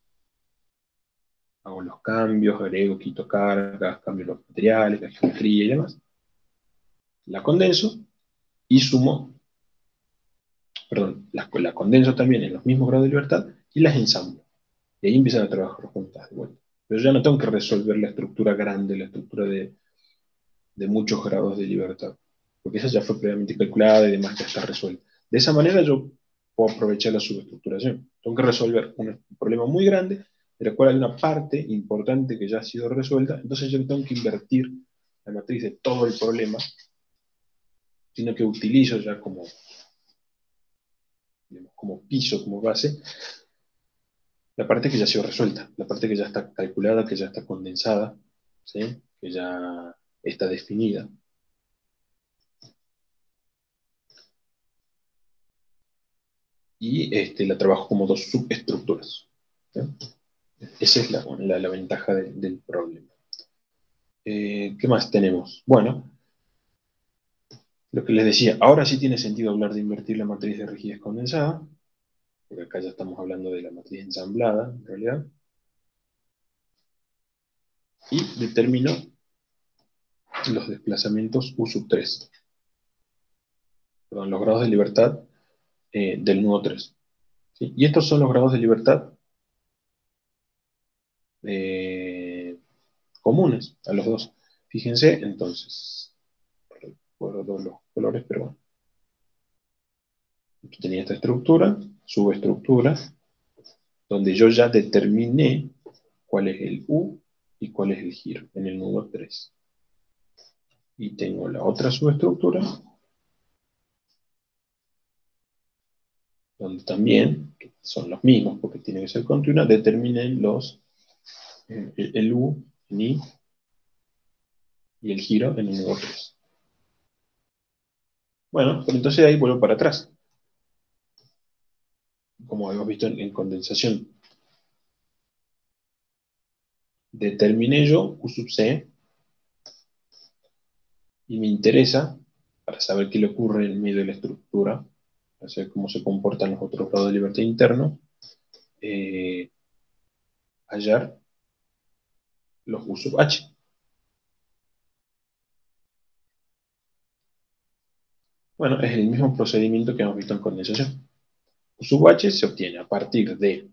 hago los cambios, agrego, quito cargas, cambio los materiales, la geometría y demás, la condenso y sumo, perdón, las, la condenso también en los mismos grados de libertad y las ensamblo. Y ahí empiezan a trabajar juntas de vuelta. Pero ya no tengo que resolver la estructura grande, la estructura de, de muchos grados de libertad, porque esa ya fue previamente calculada y demás ya está resuelta. De esa manera yo puedo aprovechar la subestructuración. Tengo que resolver un problema muy grande, de la cual hay una parte importante que ya ha sido resuelta, entonces yo no tengo que invertir la matriz de todo el problema, sino que utilizo ya como, digamos, como piso, como base, la parte que ya ha sido resuelta, la parte que ya está calculada, que ya está condensada, ¿sí? Que ya está definida. Y este, la trabajo como dos subestructuras, ¿sí? Esa es la, la, la ventaja de, del problema. Eh, ¿Qué más tenemos? Bueno, lo que les decía, ahora sí tiene sentido hablar de invertir la matriz de rigidez condensada, porque acá ya estamos hablando de la matriz ensamblada, en realidad, y determino los desplazamientos U sub tres, perdón, los grados de libertad eh, del nudo tres. ¿Sí? Y estos son los grados de libertad eh, comunes a los dos. Fíjense, entonces, recuerdo los colores, pero bueno. Aquí tenía esta estructura, subestructura, donde yo ya determiné cuál es el U y cuál es el giro en el nudo tres. Y tengo la otra subestructura, donde también son los mismos, porque tiene que ser continua, determiné los, eh, el U en I y el giro en el nudo tres. Bueno, pero entonces ahí vuelvo para atrás, como hemos visto en, en condensación. Determiné yo U sub C y me interesa, para saber qué le ocurre en medio de la estructura, para saber cómo se comportan los otros grados de libertad internos, eh, hallar los U sub H. Bueno, es el mismo procedimiento que hemos visto en condensación. U sub H se obtiene a partir de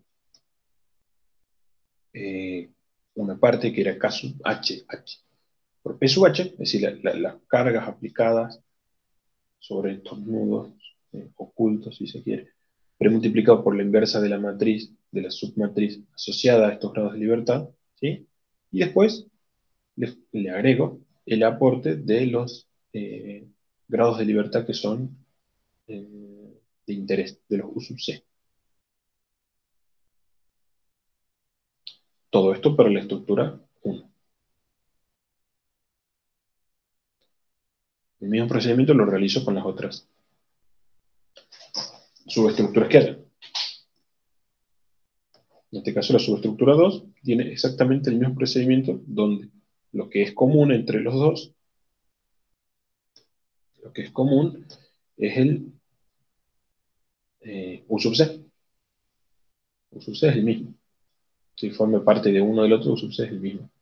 eh, una parte que era K sub H, H por P sub H, es decir, la, la, las cargas aplicadas sobre estos nudos eh, ocultos, si se quiere, premultiplicado por la inversa de la matriz, de la submatriz asociada a estos grados de libertad, ¿sí? Y después le, le agrego el aporte de los eh, grados de libertad que son eh, de interés, de los U sub C. Todo esto para la estructura uno. El mismo procedimiento lo realizo con las otras subestructuras que hay. En este caso, la subestructura dos tiene exactamente el mismo procedimiento donde lo que es común entre los dos, lo que es común es el eh, U sub C. U sub C es el mismo. Si forma parte de uno del otro, U sub C es el mismo.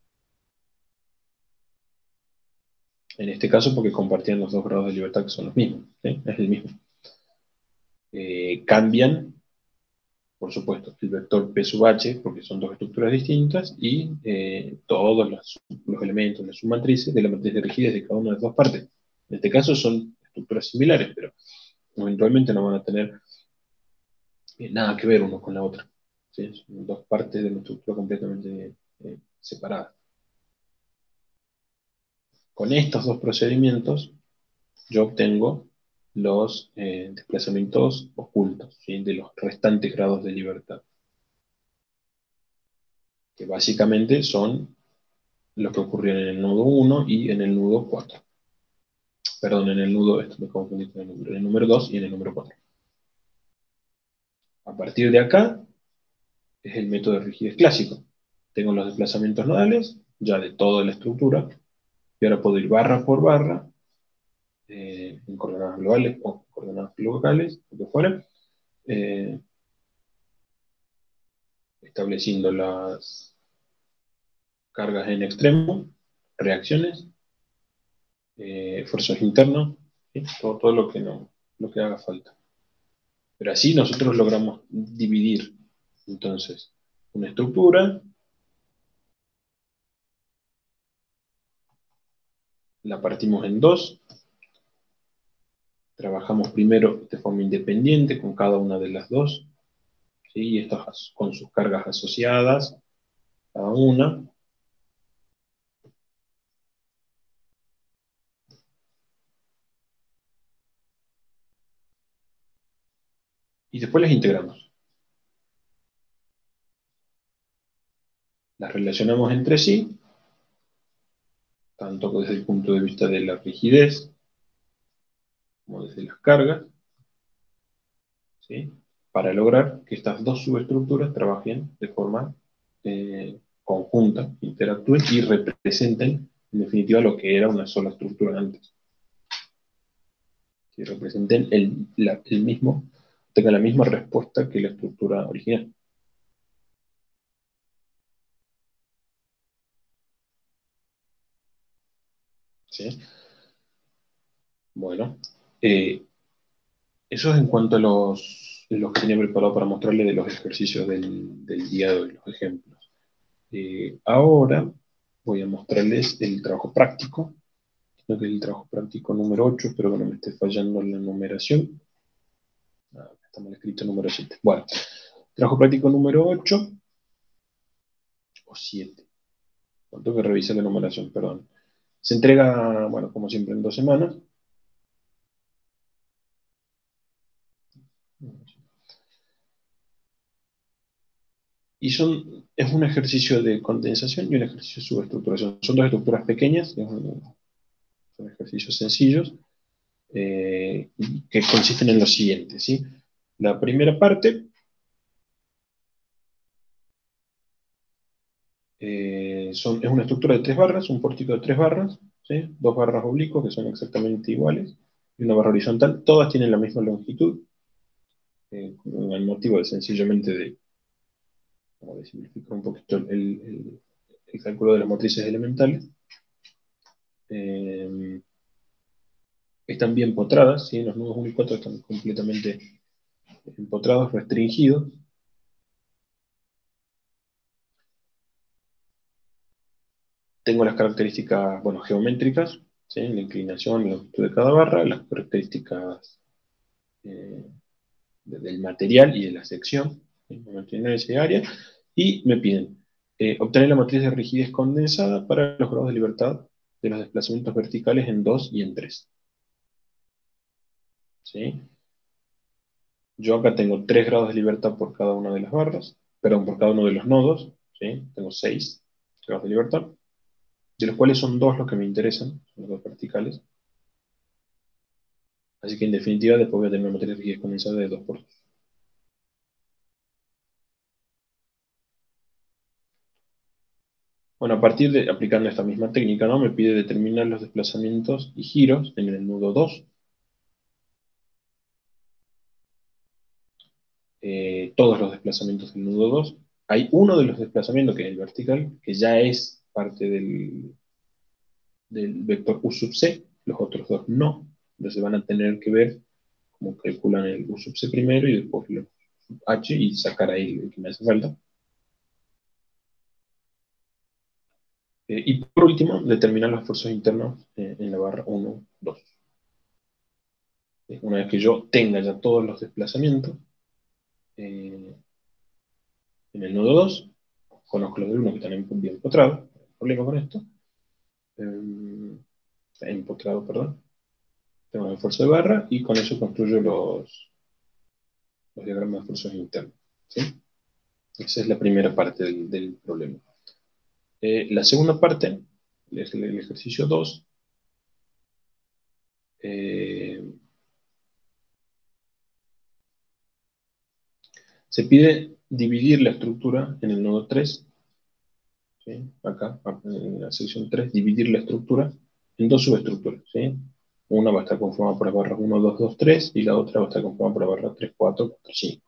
En este caso, porque compartían los dos grados de libertad que son los mismos. ¿Sí? Es el mismo. Eh, cambian, por supuesto, el vector P sub H, porque son dos estructuras distintas, y eh, todos los, los elementos, las submatrices de la matriz de rigidez de cada una de las dos partes. En este caso son estructuras similares, pero eventualmente no van a tener eh, nada que ver uno con la otra. ¿Sí? Son dos partes de una estructura completamente eh, separadas. Con estos dos procedimientos, yo obtengo los eh, desplazamientos ocultos, ¿sí? De los restantes grados de libertad, que básicamente son los que ocurrieron en el nodo uno y en el nodo cuatro. Perdón, en el nudo, esto me confundí con el número, en el número dos y en el número cuatro. A partir de acá es el método de rigidez clásico. Tengo los desplazamientos nodales, ya de toda la estructura, y ahora puedo ir barra por barra, eh, en coordenadas globales o coordenadas locales, lo que fuera, eh, estableciendo las cargas en extremo, reacciones, eh, esfuerzos internos, ¿sí? todo, todo lo que, no, lo que haga falta. Pero así nosotros logramos dividir, entonces, una estructura, la partimos en dos, trabajamos primero de forma independiente con cada una de las dos, ¿sí? Y estas con sus cargas asociadas, cada una, y después las integramos. Las relacionamos entre sí, tanto desde el punto de vista de la rigidez, como desde las cargas, ¿sí? Para lograr que estas dos subestructuras trabajen de forma eh, conjunta, interactúen y representen, en definitiva, lo que era una sola estructura antes. Que representen el, la, el mismo, tengan la misma respuesta que la estructura original. ¿Sí? Bueno, eh, eso es en cuanto a los, los que tenía preparado para mostrarle de los ejercicios del, del día de hoy, los ejemplos. Eh, ahora voy a mostrarles el trabajo práctico, creo que es el trabajo práctico número ocho, espero que no me esté fallando la numeración. Ah, está mal escrito número siete. Bueno, trabajo práctico número ocho o siete. Tengo que revisar la numeración, perdón. Se entrega, bueno, como siempre, en dos semanas. Y son, es un ejercicio de condensación y un ejercicio de subestructuración. Son dos estructuras pequeñas, son ejercicios sencillos, eh, que consisten en lo siguiente, ¿sí? La primera parte eh, son, es una estructura de tres barras, un pórtico de tres barras, ¿sí? Dos barras oblicuas que son exactamente iguales, y una barra horizontal, todas tienen la misma longitud, eh, con el motivo de sencillamente de, como de simplificar un poquito el, el, el cálculo de las matrices elementales. Eh, están bien potradas, ¿sí? Los nudos uno y cuatro están completamente empotrados, restringidos. Tengo las características, bueno, geométricas, ¿sí? La inclinación, la longitud de cada barra, las características eh, del material y de la sección, ¿sí? Me mantienen ese área, y me piden eh, obtener la matriz de rigidez condensada para los grados de libertad de los desplazamientos verticales en dos y en tres. ¿Sí? Yo acá tengo tres grados de libertad por cada una de las barras, perdón, por cada uno de los nodos, ¿sí? Tengo seis grados de libertad, de los cuales son dos los que me interesan, son los dos verticales. Así que en definitiva después voy a tener una matriz de rigidez condensada de dos por dos. Bueno, a partir de aplicando esta misma técnica, ¿no? Me pide determinar los desplazamientos y giros en el nudo dos. Eh, todos los desplazamientos del nudo dos. Hay uno de los desplazamientos, que es el vertical, que ya es parte del, del vector U sub C, los otros dos no. Entonces van a tener que ver cómo calculan el U sub C primero y después el H y sacar ahí el que me hace falta. Eh, y por último, determinar los esfuerzos internos eh, en la barra uno, dos. Eh, una vez que yo tenga ya todos los desplazamientos eh, en el nodo dos, conozco los del uno que están bien empotrados, no hay problema con esto, eh, empotrado, perdón. tengo el esfuerzo de barra y con eso construyo los, los diagramas de esfuerzos internos. ¿Sí? Esa es la primera parte del, del problema. Eh, la segunda parte, es el, el ejercicio dos. Eh, se pide dividir la estructura en el nodo tres, ¿sí? Acá, en la sección tres, dividir la estructura en dos subestructuras, ¿sí? Una va a estar conformada por las barras uno, dos, dos, tres y la otra va a estar conformada por las barras tres, cuatro, cuatro, cinco.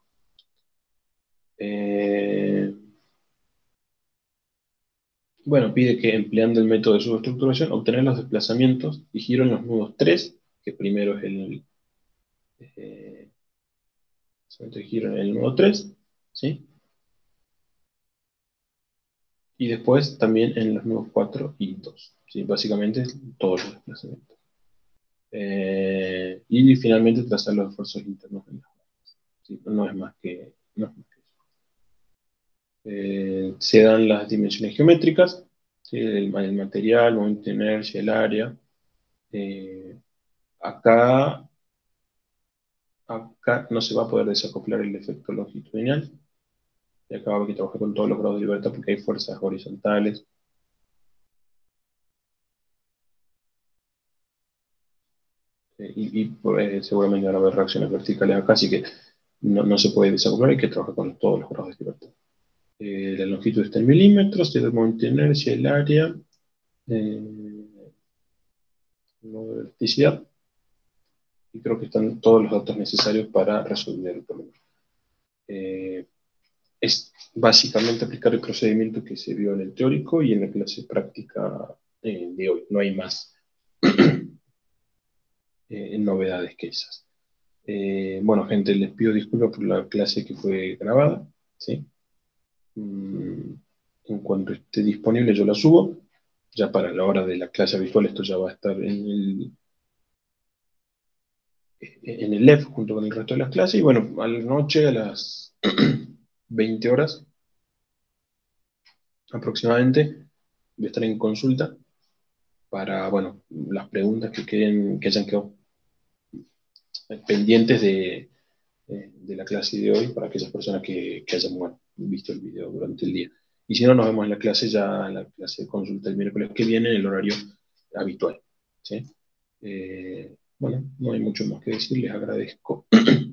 Eh, bueno, pide que empleando el método de subestructuración obtener los desplazamientos y giro en los nudos tres, que primero es el, eh, giro en el nudo tres, ¿sí? Y después también en los nudos cuatro y dos, ¿sí? Básicamente todos los desplazamientos. Eh, y finalmente trazar los esfuerzos internos en las barras, ¿sí? No es más que, no es más que eso. Eh, se dan las dimensiones geométricas, ¿sí? el, el material, momento de inercia, el área. Eh, acá, acá no se va a poder desacoplar el efecto longitudinal. Y acá va a haber que trabajar con todos los grados de libertad porque hay fuerzas horizontales. Eh, y, y eh, seguramente van a haber reacciones verticales acá, así que no, no se puede desacoplar, hay que trabajar con todos los grados de libertad. Eh, la longitud está en milímetros, el momento de inercia, el área, eh, no de verticidad, y creo que están todos los datos necesarios para resolver el problema. Eh, es básicamente aplicar el procedimiento que se vio en el teórico y en la clase práctica eh, de hoy. No hay más eh, novedades que esas. Eh, bueno, gente, les pido disculpas por la clase que fue grabada, ¿sí? Mm, en cuanto esté disponible yo la subo. Ya para la hora de la clase habitual esto ya va a estar en el, en el L E F junto con el resto de las clases. Y bueno, a la noche, a las veinte horas aproximadamente, voy a estar en consulta para, bueno, las preguntas que, queden, que hayan quedado pendientes de, de la clase de hoy para aquellas personas que, que hayan, bueno, visto el video durante el día. Y si no, nos vemos en la clase ya, en la clase de consulta el miércoles que viene, en el horario habitual. ¿Sí? Eh, bueno, no hay mucho más que decir, les agradezco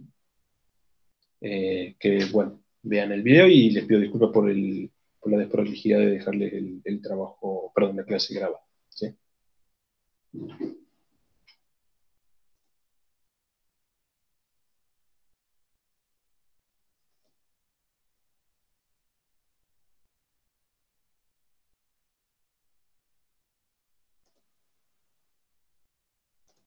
eh, que, bueno, vean el video y les pido disculpas por, el, por la desprolijidad de dejarles el, el trabajo, perdón, la clase grabada. ¿Sí?